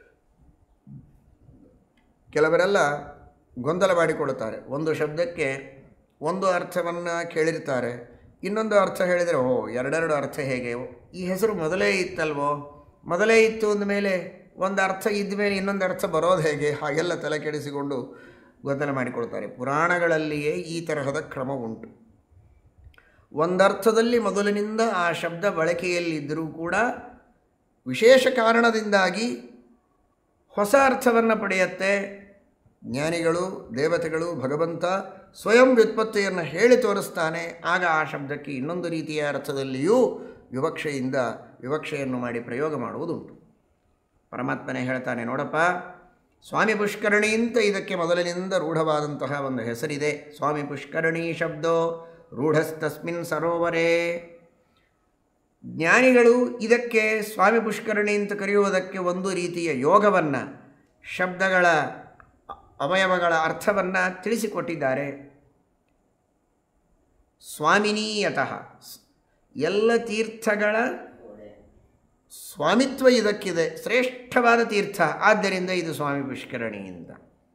S1: ಕೆಲವರೆಲ್ಲ ಗೊಂದಲ ಮಾಡಿಕೊಳ್ಳುತ್ತಾರೆ. ಒಂದು ಶಬ್ದಕ್ಕೆ ಒಂದು ಅರ್ಥವನ್ನು ಕೇಳಿರ್ತಾರೆ, ಇನ್ನೊಂದು ಅರ್ಥ ಹೇಳಿದರೆ ಓ ಎರಡೆರಡು ಅರ್ಥ ಹೇಗೆ, ಈ ಹೆಸರು ಮೊದಲೇ ಇತ್ತಲ್ವೋ, ಮೊದಲೇ ಇತ್ತು ಅಂದಮೇಲೆ ಒಂದು ಅರ್ಥ ಇದ್ದ ಮೇಲೆ ಇನ್ನೊಂದು ಅರ್ಥ ಬರೋದು ಹೇಗೆ, ಹಾಗೆಲ್ಲ ತಲೆ ಕೆಡಿಸಿಕೊಂಡು ಗೊಂದಲ ಮಾಡಿಕೊಳ್ತಾರೆ. ಪುರಾಣಗಳಲ್ಲಿಯೇ ಈ ತರಹದ ಕ್ರಮ ಉಂಟು. ಒಂದರ್ಥದಲ್ಲಿ ಮೊದಲಿನಿಂದ ಆ ಶಬ್ದ ಬಳಕೆಯಲ್ಲಿದ್ದರೂ ಕೂಡ ವಿಶೇಷ ಕಾರಣದಿಂದಾಗಿ ಹೊಸ ಅರ್ಥವನ್ನು ಪಡೆಯುತ್ತೆ. ಜ್ಞಾನಿಗಳು, ದೇವತೆಗಳು, ಭಗವಂತ ಸ್ವಯಂ ವ್ಯುತ್ಪತ್ತಿಯನ್ನು ಹೇಳಿ ತೋರಿಸ್ತಾನೆ. ಆಗ ಆ ಶಬ್ದಕ್ಕೆ ಇನ್ನೊಂದು ರೀತಿಯ ಅರ್ಥದಲ್ಲಿಯೂ ವಿವಕ್ಷೆಯಿಂದ ವಿವಕ್ಷೆಯನ್ನು ಮಾಡಿ ಪ್ರಯೋಗ ಮಾಡುವುದುಂಟು. ಪರಮಾತ್ಮನೇ ಹೇಳ್ತಾನೆ, ನೋಡಪ್ಪ, ಸ್ವಾಮಿ ಪುಷ್ಕರಣಿ ಅಂತ ಇದಕ್ಕೆ ಮೊದಲಿನಿಂದ ರೂಢವಾದಂತಹ ಒಂದು ಹೆಸರಿದೆ. ಸ್ವಾಮಿ ಪುಷ್ಕರಣಿ ಶಬ್ದೋ ರೂಢಸ್ತಸ್ಮಿನ್ ಸರೋವರೇ. ಜ್ಞಾನಿಗಳು ಇದಕ್ಕೆ ಸ್ವಾಮಿ ಪುಷ್ಕರಣಿ ಅಂತ ಕರೆಯುವುದಕ್ಕೆ ಒಂದು ರೀತಿಯ ಯೋಗವನ್ನು, ಶಬ್ದಗಳ ಅವಯವಗಳ ಅರ್ಥವನ್ನು ತಿಳಿಸಿಕೊಟ್ಟಿದ್ದಾರೆ. ಸ್ವಾಮಿನೀಯತಃ, ಎಲ್ಲ ತೀರ್ಥಗಳ ಸ್ವಾಮಿತ್ವ ಇದಕ್ಕಿದೆ, ಶ್ರೇಷ್ಠವಾದ ತೀರ್ಥ, ಆದ್ದರಿಂದ ಇದು ಸ್ವಾಮಿ ಪುಷ್ಕರಣಿಯಿಂದ.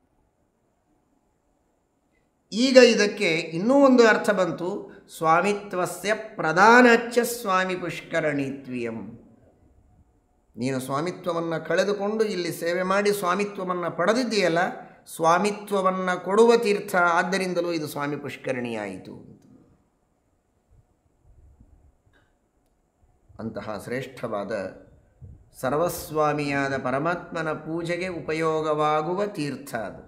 S1: ಈಗ ಇದಕ್ಕೆ ಇನ್ನೂ ಒಂದು ಅರ್ಥ ಬಂತು, ಸ್ವಾಮಿತ್ವಸ್ಯ ಪ್ರಧಾನಚ್ಚ ಸ್ವಾಮಿ ಪುಷ್ಕರಣಿತ್ವಿಯಂ. ನೀನು ಸ್ವಾಮಿತ್ವವನ್ನು ಕಳೆದುಕೊಂಡು ಇಲ್ಲಿ ಸೇವೆ ಮಾಡಿ ಸ್ವಾಮಿತ್ವವನ್ನು ಪಡೆದಿದ್ದೀಯಲ್ಲ, ಸ್ವಾಮಿತ್ವವನ್ನು ಕೊಡುವ ತೀರ್ಥ, ಆದ್ದರಿಂದಲೂ ಇದು ಸ್ವಾಮಿ ಪುಷ್ಕರಣಿಯಾಯಿತು. ಅಂತಹ ಶ್ರೇಷ್ಠವಾದ ಸರ್ವಸ್ವಾಮಿಯಾದ ಪರಮಾತ್ಮನ ಪೂಜೆಗೆ ಉಪಯೋಗವಾಗುವ ತೀರ್ಥ ಅದು.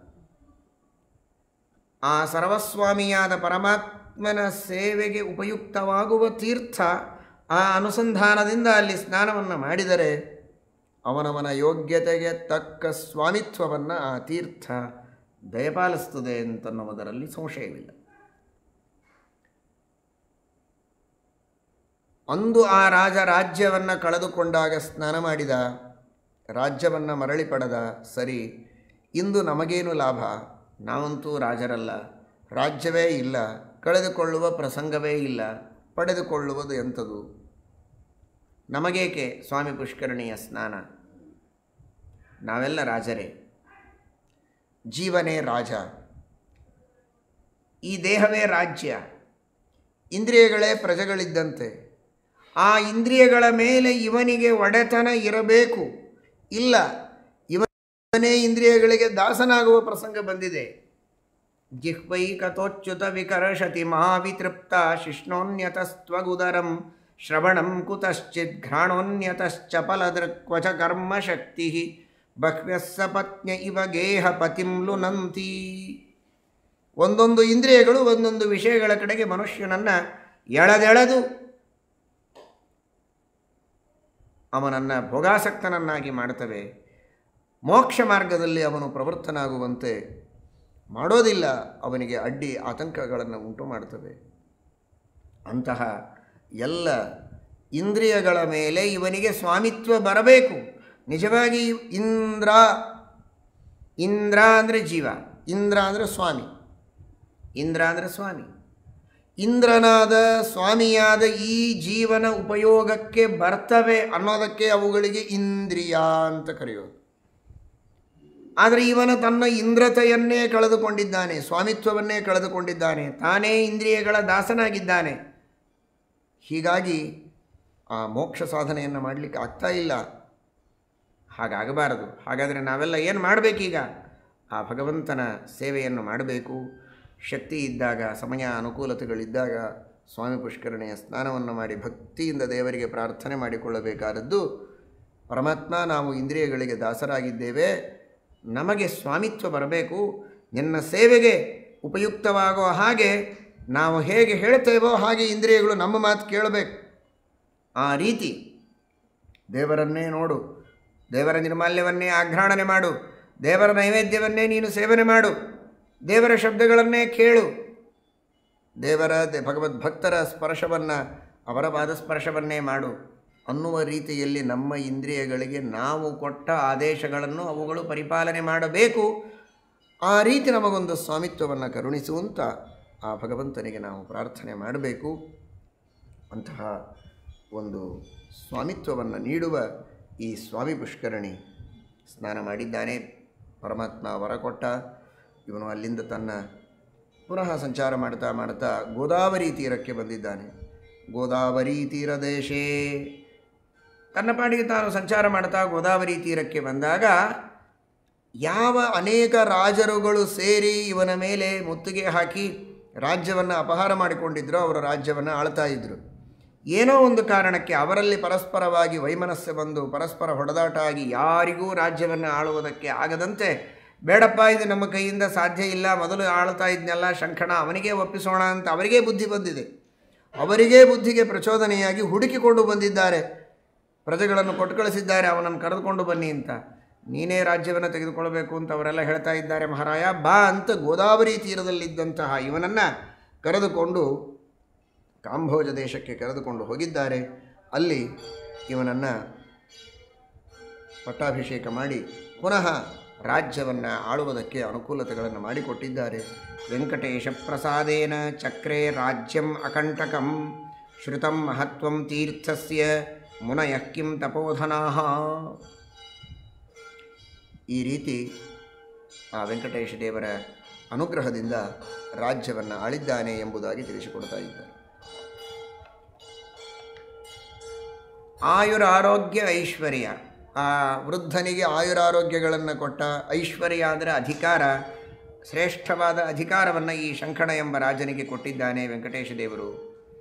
S1: ಆ ಸರ್ವಸ್ವಾಮಿಯಾದ ಪರಮಾತ್ಮನ ಸೇವೆಗೆ ಉಪಯುಕ್ತವಾಗುವ ತೀರ್ಥ, ಆ ಅನುಸಂಧಾನದಿಂದ ಅಲ್ಲಿ ಸ್ನಾನವನ್ನು ಮಾಡಿದರೆ ಅವನವನ ಯೋಗ್ಯತೆಗೆ ತಕ್ಕ ಸ್ವಾಮಿತ್ವವನ್ನು ಆ ತೀರ್ಥ ದಯಪಾಲಿಸ್ತದೆ ಅಂತನ್ನುವುದರಲ್ಲಿ ಸಂಶಯವಿಲ್ಲ. ಅಂದು ಆ ರಾಜ ರಾಜ್ಯವನ್ನು ಕಳೆದುಕೊಂಡಾಗ ಸ್ನಾನ ಮಾಡಿದ, ರಾಜ್ಯವನ್ನು ಮರಳಿ ಪಡೆದ. ಸರಿ, ಇಂದು ನಮಗೇನು ಲಾಭ? ನಾವಂತೂ ರಾಜರಲ್ಲ, ರಾಜ್ಯವೇ ಇಲ್ಲ, ಕಳೆದುಕೊಳ್ಳುವ ಪ್ರಸಂಗವೇ ಇಲ್ಲ, ಪಡೆದುಕೊಳ್ಳುವುದು ಎಂಥದು? ನಮಗೇಕೆ ಸ್ವಾಮಿ ಪುಷ್ಕರಣಿಯ ಸ್ನಾನ? ನಾವೆಲ್ಲ ರಾಜರೇ, ಜೀವನೇ ರಾಜ, ಈ ದೇಹವೇ ರಾಜ್ಯ, ಇಂದ್ರಿಯಗಳೇ ಪ್ರಜೆಗಳಿದ್ದಂತೆ. ಆ ಇಂದ್ರಿಯಗಳ ಮೇಲೆ ಇವನಿಗೆ ಒಡೆತನ ಇರಬೇಕು. ಇಲ್ಲ, ಇವನೇ ಇಂದ್ರಿಯಗಳಿಗೆ ದಾಸನಾಗುವ ಪ್ರಸಂಗ ಬಂದಿದೆ. ಜಿಹ್ವೈ ಕಥೋಚ್ಯುತ ವಿಕರ್ಷತಿ ಮಹಾವಿತೃಪ್ತ ಶಿಷ್ಣೋನ್ಯತಸ್ತ್ವಗುದರಂ ಶ್ರವಣಂ ಕುತಶ್ಚಿತ್ ಘ್ರಾಣೋನ್ಯತಶ್ಚಪಲದೃಕ್ವಚ ಕರ್ಮಶಕ್ತಿ ಬಹ್ವ್ಯಸ್ಸ ಪತ್ನ್ಯ ಇವ ಗೇಹ ಪತಿಂ ಲುನಂತಿ. ಒಂದೊಂದು ಇಂದ್ರಿಯಗಳು ಒಂದೊಂದು ವಿಷಯಗಳ ಕಡೆಗೆ ಮನುಷ್ಯನನ್ನು ಎಳೆದೆಳೆದು ಅವನನ್ನು ಭೋಗಾಸಕ್ತನನ್ನಾಗಿ ಮಾಡ್ತವೆ. ಮೋಕ್ಷ ಮಾರ್ಗದಲ್ಲಿ ಅವನು ಪ್ರವೃತ್ತನಾಗುವಂತೆ ಮಾಡೋದಿಲ್ಲ, ಅವನಿಗೆ ಅಡ್ಡಿ ಆತಂಕಗಳನ್ನು ಉಂಟು ಮಾಡ್ತವೆ. ಅಂತಹ ಎಲ್ಲ ಇಂದ್ರಿಯಗಳ ಮೇಲೆ ಇವನಿಗೆ ಸ್ವಾಮಿತ್ವ ಬರಬೇಕು. ನಿಜವಾಗಿ ಇಂದ್ರ ಇಂದ್ರ ಅಂದರೆ ಜೀವ, ಇಂದ್ರ ಅಂದರೆ ಸ್ವಾಮಿ, ಇಂದ್ರ ಅಂದರೆ ಸ್ವಾಮಿ. ಇಂದ್ರನಾದ ಸ್ವಾಮಿಯಾದ ಈ ಜೀವನ ಉಪಯೋಗಕ್ಕೆ ಬರ್ತವೆ ಅನ್ನೋದಕ್ಕೆ ಅವುಗಳಿಗೆ ಇಂದ್ರಿಯ ಅಂತ ಕರೆಯೋದು. ಆದರೆ ಇವನು ತನ್ನ ಇಂದ್ರತೆಯನ್ನೇ ಕಳೆದುಕೊಂಡಿದ್ದಾನೆ, ಸ್ವಾಮಿತ್ವವನ್ನೇ ಕಳೆದುಕೊಂಡಿದ್ದಾನೆ, ತಾನೇ ಇಂದ್ರಿಯಗಳ ದಾಸನಾಗಿದ್ದಾನೆ. ಹೀಗಾಗಿ ಆ ಮೋಕ್ಷ ಸಾಧನೆಯನ್ನು ಮಾಡಲಿಕ್ಕೆ ಆಗ್ತಾ ಇಲ್ಲ. ಹಾಗಾಗಬಾರದು. ಹಾಗಾದರೆ ನಾವೆಲ್ಲ ಏನು ಮಾಡಬೇಕೀಗ? ಆ ಭಗವಂತನ ಸೇವೆಯನ್ನು ಮಾಡಬೇಕು. ಶಕ್ತಿ ಇದ್ದಾಗ, ಸಮಯ ಅನುಕೂಲತೆಗಳಿದ್ದಾಗ ಸ್ವಾಮಿ ಪುಷ್ಕರಣಿಯ ಸ್ನಾನವನ್ನು ಮಾಡಿ ಭಕ್ತಿಯಿಂದ ದೇವರಿಗೆ ಪ್ರಾರ್ಥನೆ ಮಾಡಿಕೊಳ್ಳಬೇಕಾದದ್ದು. ಪರಮಾತ್ಮ, ನಾವು ಇಂದ್ರಿಯಗಳಿಗೆ ದಾಸರಾಗಿದ್ದೇವೆ, ನಮಗೆ ಸ್ವಾಮಿತ್ವ ಬರಬೇಕು. ನಿನ್ನ ಸೇವೆಗೆ ಉಪಯುಕ್ತವಾಗೋ ಹಾಗೆ ನಾವು ಹೇಗೆ ಹೇಳ್ತೇವೋ ಹಾಗೆ ಇಂದ್ರಿಯಗಳು ನಮ್ಮ ಮಾತು ಕೇಳಬೇಕು. ಆ ರೀತಿ ದೇವರನ್ನೇ ನೋಡು, ದೇವರ ನಿರ್ಮಾಲ್ಯವನ್ನೇ ಆಘ್ರಾಣನೆ ಮಾಡು, ದೇವರ ನೈವೇದ್ಯವನ್ನೇ ನೀನು ಸೇವನೆ ಮಾಡು, ದೇವರ ಶಬ್ದಗಳನ್ನೇ ಕೇಳು, ದೇವರ ಭಗವದ್ಭಕ್ತರ ಸ್ಪರ್ಶವನ್ನು, ಅವರ ಪಾದ ಸ್ಪರ್ಶವನ್ನೇ ಮಾಡು ಅನ್ನುವ ರೀತಿಯಲ್ಲಿ ನಮ್ಮ ಇಂದ್ರಿಯಗಳಿಗೆ ನಾವು ಕೊಟ್ಟ ಆದೇಶಗಳನ್ನು ಅವುಗಳು ಪರಿಪಾಲನೆ ಮಾಡಬೇಕು. ಆ ರೀತಿ ನಮಗೊಂದು ಸ್ವಾಮಿತ್ವವನ್ನು ಕರುಣಿಸುವಂಥ ಆ ಭಗವಂತನಿಗೆ ನಾವು ಪ್ರಾರ್ಥನೆ ಮಾಡಬೇಕು. ಅಂತಹ ಒಂದು ಸ್ವಾಮಿತ್ವವನ್ನು ನೀಡುವ ಈ ಸ್ವಾಮಿ ಪುಷ್ಕರಣಿ ಸ್ನಾನ ಮಾಡಿದ್ದಾನೆ. ಪರಮಾತ್ಮ ವರ ಕೊಟ್ಟ. ಇವನು ಅಲ್ಲಿಂದ ತನ್ನ ಪುನಃ ಸಂಚಾರ ಮಾಡ್ತಾ ಮಾಡ್ತಾ ಗೋದಾವರಿ ತೀರಕ್ಕೆ ಬಂದಿದ್ದಾನೆ. ಗೋದಾವರಿ ತೀರ ದೇಶೇ ತನ್ನ ಪಾಡಿಗೆ ತಾನು ಸಂಚಾರ ಮಾಡ್ತಾ ಗೋದಾವರಿ ತೀರಕ್ಕೆ ಬಂದಾಗ ಯಾವ ಅನೇಕ ರಾಜರುಗಳು ಸೇರಿ ಇವನ ಮೇಲೆ ಮುತ್ತಿಗೆ ಹಾಕಿ ರಾಜ್ಯವನ್ನು ಅಪಹಾರ ಮಾಡಿಕೊಂಡಿದ್ರೋ ಅವರ ರಾಜ್ಯವನ್ನು ಆಳ್ತಾ ಇದ್ದರು. ಏನೋ ಒಂದು ಕಾರಣಕ್ಕೆ ಅವರಲ್ಲಿ ಪರಸ್ಪರವಾಗಿ ವೈಮನಸ್ಸು ಬಂದು ಪರಸ್ಪರ ಹೊಡೆದಾಟ ಆಗಿ ಯಾರಿಗೂ ರಾಜ್ಯವನ್ನು ಆಳುವುದಕ್ಕೆ ಆಗದಂತೆ, ಬೇಡಪ್ಪ ಇದು ನಮ್ಮ ಕೈಯಿಂದ ಸಾಧ್ಯ ಇಲ್ಲ, ಮೊದಲು ಆಳ್ತಾ ಇದ್ನೆಲ್ಲ ಶಂಖಣ ಅವನಿಗೆ ಒಪ್ಪಿಸೋಣ ಅಂತ ಅವರಿಗೇ ಬುದ್ಧಿ ಬಂದಿದೆ. ಅವರಿಗೇ ಬುದ್ಧಿಗೆ ಪ್ರಚೋದನೆಯಾಗಿ ಹುಡುಕಿಕೊಂಡು ಬಂದಿದ್ದಾರೆ, ಪ್ರಜೆಗಳನ್ನು ಕೊಟ್ಟು ಕಳಿಸಿದ್ದಾರೆ, ಅವನನ್ನು ಕರೆದುಕೊಂಡು ಬನ್ನಿ ಅಂತ. ನೀನೇ ರಾಜ್ಯವನ್ನು ತೆಗೆದುಕೊಳ್ಬೇಕು ಅಂತ ಅವರೆಲ್ಲ ಹೇಳ್ತಾ ಇದ್ದಾರೆ. ಮಹಾರಾಯ ಬಾ ಅಂತ ಗೋದಾವರಿ ತೀರದಲ್ಲಿದ್ದಂತಹ ಇವನನ್ನು ಕರೆದುಕೊಂಡು ಕಾಂಬೋಜ ದೇಶಕ್ಕೆ ಕರೆದುಕೊಂಡು ಹೋಗಿದ್ದಾರೆ. ಅಲ್ಲಿ ಇವನನ್ನು ಪಟ್ಟಾಭಿಷೇಕ ಮಾಡಿ ಪುನಃ ರಾಜ್ಯವನ್ನು ಆಳುವುದಕ್ಕೆ ಅನುಕೂಲತೆಗಳನ್ನು ಮಾಡಿಕೊಟ್ಟಿದ್ದಾರೆ. ವೆಂಕಟೇಶ ಪ್ರಸಾದೇನ ಚಕ್ರೆ ರಾಜ್ಯಂ ಅಕಂಟಕಂ ಶ್ರುತಂ ಮಹತ್ವಂ ತೀರ್ಥಸ್ಯ ಮುನಯಃ ಕಿಂ ತಪೋಧನಾಃ. ಈ ರೀತಿ ಆ ವೆಂಕಟೇಶ ದೇವರ ಅನುಗ್ರಹದಿಂದ ರಾಜ್ಯವನ್ನು ಆಳಿದ್ದಾನೆ ಎಂಬುದಾಗಿ ತಿಳಿಸಿಕೊಡ್ತಾ ಇದ್ದಾರೆ. ಆಯುರ ಆರೋಗ್ಯ ಐಶ್ವರ್ಯ, ಆ ವೃದ್ಧನಿಗೆ ಆಯುರಾರೋಗ್ಯಗಳನ್ನು ಕೊಟ್ಟ. ಐಶ್ವರ್ಯ ಅಂದರೆ ಅಧಿಕಾರ, ಶ್ರೇಷ್ಠವಾದ ಅಧಿಕಾರವನ್ನು ಈ ಶಂಖಣ ಎಂಬ ರಾಜನಿಗೆ ಕೊಟ್ಟಿದ್ದಾನೆ ವೆಂಕಟೇಶ ದೇವರು.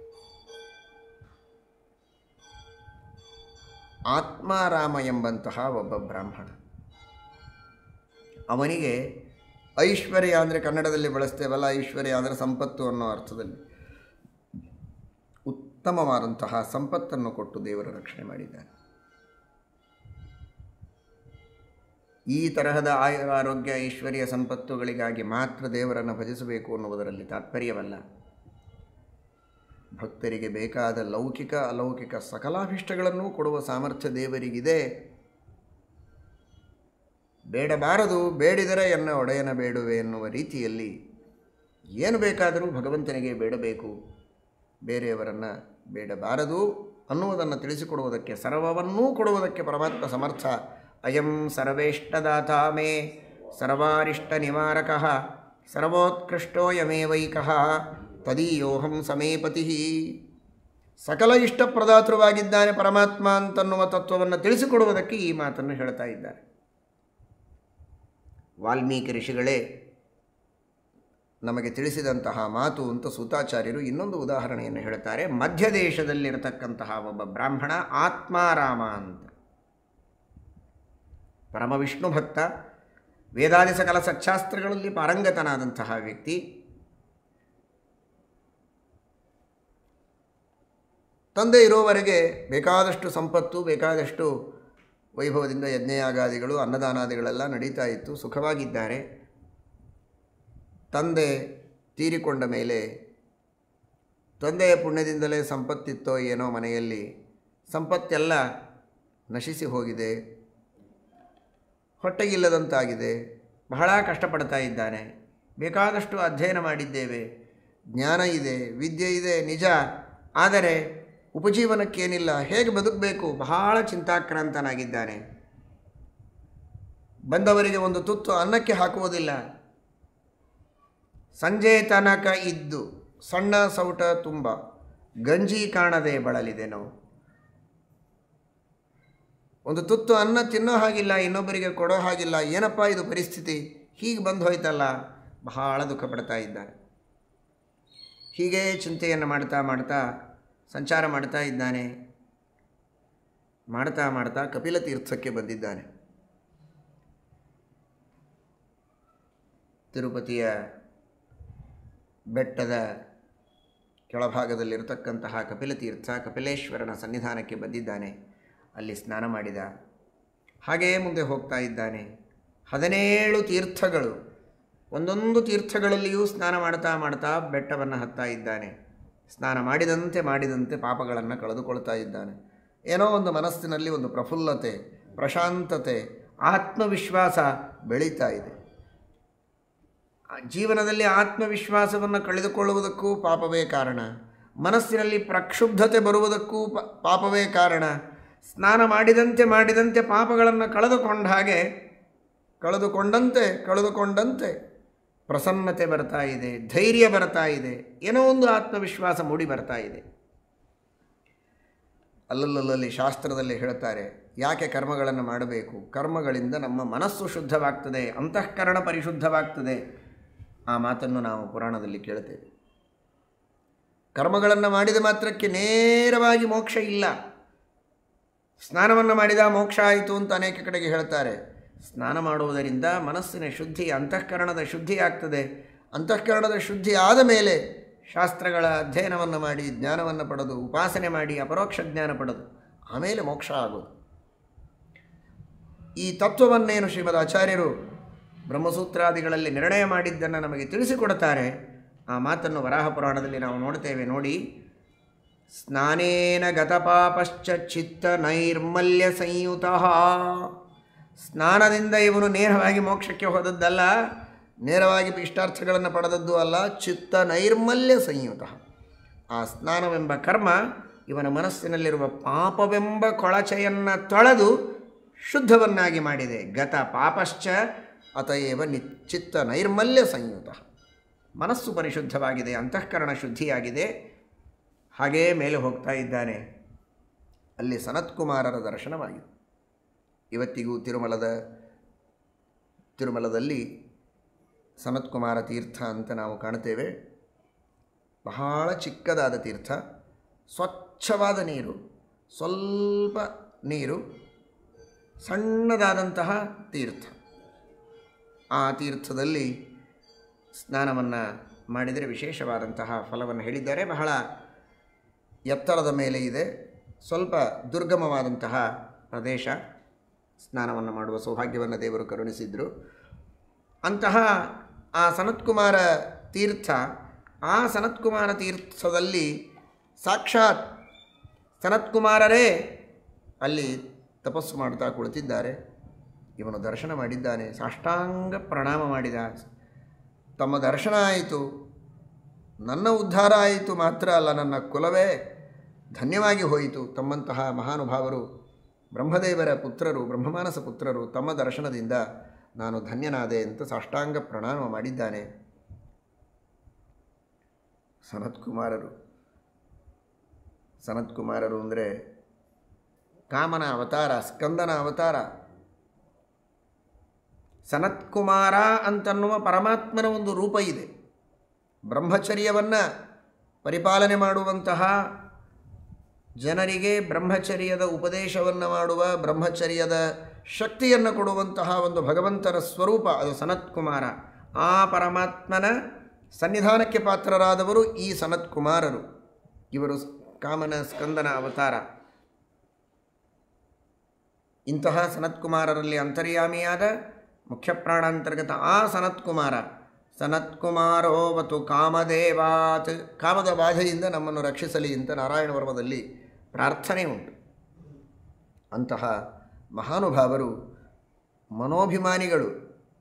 S1: ಆತ್ಮಾರಾಮ ಎಂಬಂತಹ ಒಬ್ಬ ಬ್ರಾಹ್ಮಣ, ಅವನಿಗೆ ಐಶ್ವರ್ಯ ಅಂದರೆ ಕನ್ನಡದಲ್ಲಿ ಬಳಸ್ತೇವಲ್ಲ, ಐಶ್ವರ್ಯ ಅಂದರೆ ಸಂಪತ್ತು ಅನ್ನೋ ಅರ್ಥದಲ್ಲಿ ಉತ್ತಮವಾದಂತಹ ಸಂಪತ್ತನ್ನು ಕೊಟ್ಟು ದೇವರ ರಕ್ಷಣೆ ಮಾಡಿದ್ದಾನೆ. ಈ ತರಹದ ಆಯುರ ಆರೋಗ್ಯ ಐಶ್ವರ್ಯ ಸಂಪತ್ತುಗಳಿಗಾಗಿ ಮಾತ್ರ ದೇವರನ್ನು ಭಜಿಸಬೇಕು ಅನ್ನುವುದರಲ್ಲಿ ತಾತ್ಪರ್ಯವಲ್ಲ. ಭಕ್ತರಿಗೆ ಬೇಕಾದ ಲೌಕಿಕ ಅಲೌಕಿಕ ಸಕಲಾಭಿಷ್ಟಗಳನ್ನೂ ಕೊಡುವ ಸಾಮರ್ಥ್ಯ ದೇವರಿಗಿದೆ. ಬೇಡಬಾರದು, ಬೇಡಿದರೆ ಎನ್ನ ಒಡೆಯನ ಬೇಡುವೆ ಎನ್ನುವ ರೀತಿಯಲ್ಲಿ ಏನು ಬೇಕಾದರೂ ಭಗವಂತನಿಗೆ ಬೇಡಬೇಕು, ಬೇರೆಯವರನ್ನು ಬೇಡಬಾರದು ಅನ್ನುವುದನ್ನು ತಿಳಿಸಿಕೊಡುವುದಕ್ಕೆ, ಸರ್ವವನ್ನೂ ಕೊಡುವುದಕ್ಕೆ ಪರಮಾತ್ಮ ಸಮರ್ಥ. ಅಯಂ ಸರ್ವೇಷ್ಟದಾತ ಮೇ ಸರ್ವಾರಿಷ್ಟ ನಿವಾರಕಃ ಸರ್ವೋತ್ಕೃಷ್ಟೋಯಮೇವೈಕಃ ತದೀಯೋಹಂ ಸಮೇಪತಿ. ಸಕಲ ಇಷ್ಟಪ್ರದಾತೃವಾಗಿದ್ದಾನೆ ಪರಮಾತ್ಮ ಅಂತನ್ನುವ ತತ್ವವನ್ನು ತಿಳಿಸಿಕೊಡುವುದಕ್ಕೆ ಈ ಮಾತನ್ನು ಹೇಳ್ತಾ ಇದ್ದಾರೆ. ವಾಲ್ಮೀಕಿ ಋಷಿಗಳೇ ನಮಗೆ ತಿಳಿಸಿದಂತಹ ಮಾತು ಅಂತ ಸೂತಾಚಾರ್ಯರು ಇನ್ನೊಂದು ಉದಾಹರಣೆಯನ್ನು ಹೇಳ್ತಾರೆ. ಮಧ್ಯದೇಶದಲ್ಲಿರತಕ್ಕಂತಹ ಒಬ್ಬ ಬ್ರಾಹ್ಮಣ ಆತ್ಮಾರಾಮ ಅಂತ. ಪರಮ ವಿಷ್ಣು ಭಕ್ತ, ವೇದಾದಿ ಸಕಲ ಸಚ್ಚಾಸ್ತ್ರಗಳಲ್ಲಿ ಪಾರಂಗತನಾದಂತಹ ವ್ಯಕ್ತಿ. ತಂದೆ ಇರೋವರೆಗೆ ಬೇಕಾದಷ್ಟು ಸಂಪತ್ತು, ಬೇಕಾದಷ್ಟು ವೈಭವದಿಂದ ಯಜ್ಞಯಾಗಾದಿಗಳು, ಅನ್ನದಾನಾದಿಗಳೆಲ್ಲ ನಡೀತಾ ಇತ್ತು, ಸುಖವಾಗಿದ್ದಾರೆ. ತಂದೆ ತೀರಿಕೊಂಡ ಮೇಲೆ ತಂದೆಯ ಪುಣ್ಯದಿಂದಲೇ ಸಂಪತ್ತಿತ್ತೋ ಏನೋ ಮನೆಯಲ್ಲಿ, ಸಂಪತ್ತೆಲ್ಲ ನಶಿಸಿ ಹೋಗಿದೆ, ಹೊಟ್ಟೆಗಿಲ್ಲದಂತಾಗಿದೆ, ಬಹಳ ಕಷ್ಟಪಡ್ತಾ ಇದ್ದಾನೆ. ಬೇಕಾದಷ್ಟು ಅಧ್ಯಯನ ಮಾಡಿದ್ದೇವೆ, ಜ್ಞಾನ ಇದೆ, ವಿದ್ಯೆ ಇದೆ ನಿಜ, ಆದರೆ ಉಪಜೀವನಕ್ಕೇನಿಲ್ಲ, ಹೇಗೆ ಬದುಕಬೇಕು, ಬಹಳ ಚಿಂತಾಕ್ರಾಂತನಾಗಿದ್ದಾನೆ. ಬಂದವರಿಗೆ ಒಂದು ತುತ್ತು ಅನ್ನಕ್ಕೆ ಹಾಕುವುದಿಲ್ಲ. ಸಂಜೆ ತನಕ ಇದ್ದು ಸಣ್ಣ ಸೌಟ ತುಂಬ, ಗಂಜಿ ಕಾಣದೆ ಬಳಲಿದೆನೋ. ಒಂದು ತುತ್ತು ಅನ್ನ ತಿನ್ನೋ ಹಾಗಿಲ್ಲ, ಇನ್ನೊಬ್ಬರಿಗೆ ಕೊಡೋ ಹಾಗಿಲ್ಲ, ಏನಪ್ಪ ಇದು ಪರಿಸ್ಥಿತಿ, ಹೀಗೆ ಬಂದು ಹೋಯ್ತಲ್ಲ, ಬಹಳ ದುಃಖ ಪಡ್ತಾ ಇದ್ದಾನೆ. ಹೀಗೆ ಚಿಂತೆಯನ್ನು ಮಾಡ್ತಾ ಮಾಡ್ತಾ ಸಂಚಾರ ಮಾಡ್ತಾ ಇದ್ದಾನೆ. ಮಾಡ್ತಾ ಮಾಡ್ತಾ ಕಪಿಲ ತೀರ್ಥಕ್ಕೆ ಬಂದಿದ್ದಾನೆ. ತಿರುಪತಿಯ ಬೆಟ್ಟದ ಕೆಳಭಾಗದಲ್ಲಿರತಕ್ಕಂತಹ ಕಪಿಲ ತೀರ್ಥ, ಕಪಿಲೇಶ್ವರನ ಸನ್ನಿಧಾನಕ್ಕೆ ಬಂದಿದ್ದಾನೆ. ಅಲ್ಲಿ ಸ್ನಾನ ಮಾಡಿದ. ಹಾಗೆಯೇ ಮುಂದೆ ಹೋಗ್ತಾ ಇದ್ದಾನೆ. ಹದಿನೇಳು ತೀರ್ಥಗಳು, ಒಂದೊಂದು ತೀರ್ಥಗಳಲ್ಲಿಯೂ ಸ್ನಾನ ಮಾಡ್ತಾ ಮಾಡ್ತಾ ಬೆಟ್ಟವನ್ನು ಹತ್ತಾ ಇದ್ದಾನೆ. ಸ್ನಾನ ಮಾಡಿದಂತೆ ಮಾಡಿದಂತೆ ಪಾಪಗಳನ್ನು ಕಳೆದುಕೊಳ್ತಾ ಇದ್ದಾನೆ. ಏನೋ ಒಂದು ಮನಸ್ಸಿನಲ್ಲಿ ಒಂದು ಪ್ರಫುಲ್ಲತೆ, ಪ್ರಶಾಂತತೆ, ಆತ್ಮವಿಶ್ವಾಸ ಬೆಳೀತಾ ಇದೆ. ಜೀವನದಲ್ಲಿ ಆತ್ಮವಿಶ್ವಾಸವನ್ನು ಕಳೆದುಕೊಳ್ಳುವುದಕ್ಕೂ ಪಾಪವೇ ಕಾರಣ, ಮನಸ್ಸಿನಲ್ಲಿ ಪ್ರಕ್ಷುಬ್ಧತೆ ಬರುವುದಕ್ಕೂ ಪಾಪವೇ ಕಾರಣ. ಸ್ನಾನ ಮಾಡಿದಂತೆ ಮಾಡಿದಂತೆ ಪಾಪಗಳನ್ನು ಕಳೆದುಕೊಂಡ ಹಾಗೆ ಕಳೆದುಕೊಂಡಂತೆ ಕಳೆದುಕೊಂಡಂತೆ ಪ್ರಸನ್ನತೆ ಬರ್ತಾ ಇದೆ, ಧೈರ್ಯ ಬರ್ತಾ ಇದೆ, ಏನೋ ಒಂದು ಆತ್ಮವಿಶ್ವಾಸ ಮೂಡಿ ಬರ್ತಾ ಇದೆ. ಅಲ್ಲಲ್ಲಲ್ಲಿ ಶಾಸ್ತ್ರದಲ್ಲಿ ಹೇಳ್ತಾರೆ, ಯಾಕೆ ಕರ್ಮಗಳನ್ನು ಮಾಡಬೇಕು, ಕರ್ಮಗಳಿಂದ ನಮ್ಮ ಮನಸ್ಸು ಶುದ್ಧವಾಗ್ತದೆ, ಅಂತಃಕರಣ ಪರಿಶುದ್ಧವಾಗ್ತದೆ. ಆ ಮಾತನ್ನು ನಾವು ಪುರಾಣದಲ್ಲಿ ಕೇಳ್ತೇವೆ. ಕರ್ಮಗಳನ್ನು ಮಾಡಿದ ಮಾತ್ರಕ್ಕೆ ನೇರವಾಗಿ ಮೋಕ್ಷ ಇಲ್ಲ. ಸ್ನಾನವನ್ನು ಮಾಡಿದ ಮೋಕ್ಷ ಆಯಿತು ಅಂತ ಅನೇಕ ಕಡೆಗೆ ಹೇಳ್ತಾರೆ. ಸ್ನಾನ ಮಾಡುವುದರಿಂದ ಮನಸ್ಸಿನ ಶುದ್ಧಿ, ಅಂತಃಕರಣದ ಶುದ್ಧಿ ಆಗ್ತದೆ. ಅಂತಃಕರಣದ ಶುದ್ಧಿ ಆದ ಮೇಲೆ ಶಾಸ್ತ್ರಗಳ ಅಧ್ಯಯನವನ್ನು ಮಾಡಿ, ಜ್ಞಾನವನ್ನು ಪಡೆದು, ಉಪಾಸನೆ ಮಾಡಿ, ಅಪರೋಕ್ಷ ಜ್ಞಾನ ಪಡೆದು ಆಮೇಲೆ ಮೋಕ್ಷ ಆಗೋದು. ಈ ತತ್ವವನ್ನೇನು ಶ್ರೀಮದ್ ಆಚಾರ್ಯರು ಬ್ರಹ್ಮಸೂತ್ರಾದಿಗಳಲ್ಲಿ ನಿರ್ಣಯ ಮಾಡಿದ್ದನ್ನು ನಮಗೆ ತಿಳಿಸಿಕೊಡುತ್ತಾರೆ. ಆ ಮಾತನ್ನು ವರಾಹ ಪುರಾಣದಲ್ಲಿ ನಾವು ನೋಡ್ತೇವೆ. ನೋಡಿ, ಸ್ನಾನೇನ ಗತಪಾಪಶ್ಚ ಚಿತ್ತ ನೈರ್ಮಲ್ಯ ಸಂಯುತ. ಸ್ನಾನದಿಂದ ಇವನು ನೇರವಾಗಿ ಮೋಕ್ಷಕ್ಕೆ ಹೋದದ್ದಲ್ಲ, ನೇರವಾಗಿ ಇಷ್ಟಾರ್ಥಗಳನ್ನು ಪಡೆದದ್ದು ಅಲ್ಲ, ಚಿತ್ತ ನೈರ್ಮಲ್ಯ ಸಂಯುತ. ಆ ಸ್ನಾನವೆಂಬ ಕರ್ಮ ಇವನ ಮನಸ್ಸಿನಲ್ಲಿರುವ ಪಾಪವೆಂಬ ಕೊಳಚೆಯನ್ನು ತೊಳೆದು ಶುದ್ಧವನ್ನಾಗಿ ಮಾಡಿದೆ. ಗತ ಪಾಪಶ್ಚ ಅತಯೇವ ನಿಶ್ಚಿತ್ತ ನೈರ್ಮಲ್ಯ ಸಂಯುತ. ಮನಸ್ಸು ಪರಿಶುದ್ಧವಾಗಿದೆ, ಅಂತಃಕರಣ ಶುದ್ಧಿಯಾಗಿದೆ. ಹಾಗೆಯೇ ಮೇಲೆ ಹೋಗ್ತಾ ಇದ್ದಾನೆ. ಅಲ್ಲಿ ಸನತ್ಕುಮಾರರ ದರ್ಶನವಾಗಿದೆ. ಇವತ್ತಿಗೂ ತಿರುಮಲದ ತಿರುಮಲದಲ್ಲಿ ಸನತ್ಕುಮಾರ ತೀರ್ಥ ಅಂತ ನಾವು ಕಾಣ್ತೇವೆ. ಬಹಳ ಚಿಕ್ಕದಾದ ತೀರ್ಥ, ಸ್ವಚ್ಛವಾದ ನೀರು, ಸ್ವಲ್ಪ ನೀರು, ಸಣ್ಣದಾದಂತಹ ತೀರ್ಥ. ಆ ತೀರ್ಥದಲ್ಲಿ ಸ್ನಾನವನ್ನು ಮಾಡಿದರೆ ವಿಶೇಷವಾದಂತಹ ಫಲವನ್ನು ಹೇಳಿದ್ದಾರೆ. ಬಹಳ ಎತ್ತರದ ಮೇಲೆ ಇದೆ, ಸ್ವಲ್ಪ ದುರ್ಗಮವಾದಂತಹ ಪ್ರದೇಶ. ಸ್ನಾನವನ್ನು ಮಾಡುವ ಸೌಭಾಗ್ಯವನ್ನು ದೇವರು ಕರುಣಿಸಿದರು. ಅಂತಹ ಆ ಸನತ್ಕುಮಾರ ತೀರ್ಥ, ಆ ಸನತ್ಕುಮಾರ ತೀರ್ಥದಲ್ಲಿ ಸಾಕ್ಷಾತ್ ಸನತ್ಕುಮಾರರೇ ಅಲ್ಲಿ ತಪಸ್ಸು ಮಾಡ್ತಾ ಕುಳಿತಿದ್ದಾರೆ. ಇವನು ದರ್ಶನ ಮಾಡಿದ್ದಾನೆ, ಸಾಷ್ಟಾಂಗ ಪ್ರಣಾಮ ಮಾಡಿದ. ತಮ್ಮ ದರ್ಶನ ಆಯಿತು, ನನ್ನ ಉದ್ಧಾರ ಆಯಿತು ಮಾತ್ರ ಅಲ್ಲ, ನನ್ನ ಕುಲವೇ ಧನ್ಯವಾಗಿ ಹೋಯಿತು. ತಮ್ಮಂತಹ ಮಹಾನುಭಾವರು, ಬ್ರಹ್ಮದೇವರ ಪುತ್ರರು, ಬ್ರಹ್ಮಮಾನಸ ಪುತ್ರರು, ತಮ್ಮ ದರ್ಶನದಿಂದ ನಾನು ಧನ್ಯನಾದೆ ಅಂತ ಸಾಷ್ಟಾಂಗ ಪ್ರಣಾಮ ಮಾಡಿದ್ದಾನೆ. ಸನತ್ಕುಮಾರರು ಸನತ್ಕುಮಾರರು ಅಂದರೆ ಕಾಮನ ಅವತಾರ, ಸ್ಕಂದನ ಅವತಾರ. ಸನತ್ಕುಮಾರ ಅಂತನ್ನುವ ಪರಮಾತ್ಮನ ಒಂದು ರೂಪ ಇದೆ. ಬ್ರಹ್ಮಚರ್ಯವನ್ನು ಪರಿಪಾಲನೆ ಮಾಡುವಂತಹ ಜನರಿಗೆ ಬ್ರಹ್ಮಚರ್ಯದ ಉಪದೇಶವನ್ನು ಮಾಡುವ, ಬ್ರಹ್ಮಚರ್ಯದ ಶಕ್ತಿಯನ್ನು ಕೊಡುವಂತಹ ಒಂದು ಭಗವಂತನ ಸ್ವರೂಪ ಅದು ಸನತ್ಕುಮಾರ. ಆ ಪರಮಾತ್ಮನ ಸನ್ನಿಧಾನಕ್ಕೆ ಪಾತ್ರರಾದವರು ಈ ಸನತ್ಕುಮಾರರು. ಇವರು ಕಾಮನ ಸ್ಕಂದನ ಅವತಾರ. ಇಂತಹ ಸನತ್ಕುಮಾರರಲ್ಲಿ ಅಂತರ್ಯಾಮಿಯಾದ ಮುಖ್ಯ ಪ್ರಾಣಾಂತರ್ಗತ ಆ ಸನತ್ಕುಮಾರ ಸನತ್ಕುಮಾರೋವತು ಕಾಮದೇವಾತ್, ಕಾಮದ ಬಾಧೆಯಿಂದ ನಮ್ಮನ್ನು ರಕ್ಷಿಸಲಿ ಅಂತ ನಾರಾಯಣ ವರ್ಮದಲ್ಲಿ ಪ್ರಾರ್ಥನೆ ಉಂಟು. ಅಂತಹ ಮಹಾನುಭಾವರು ಮನೋಭಿಮಾನಿಗಳು.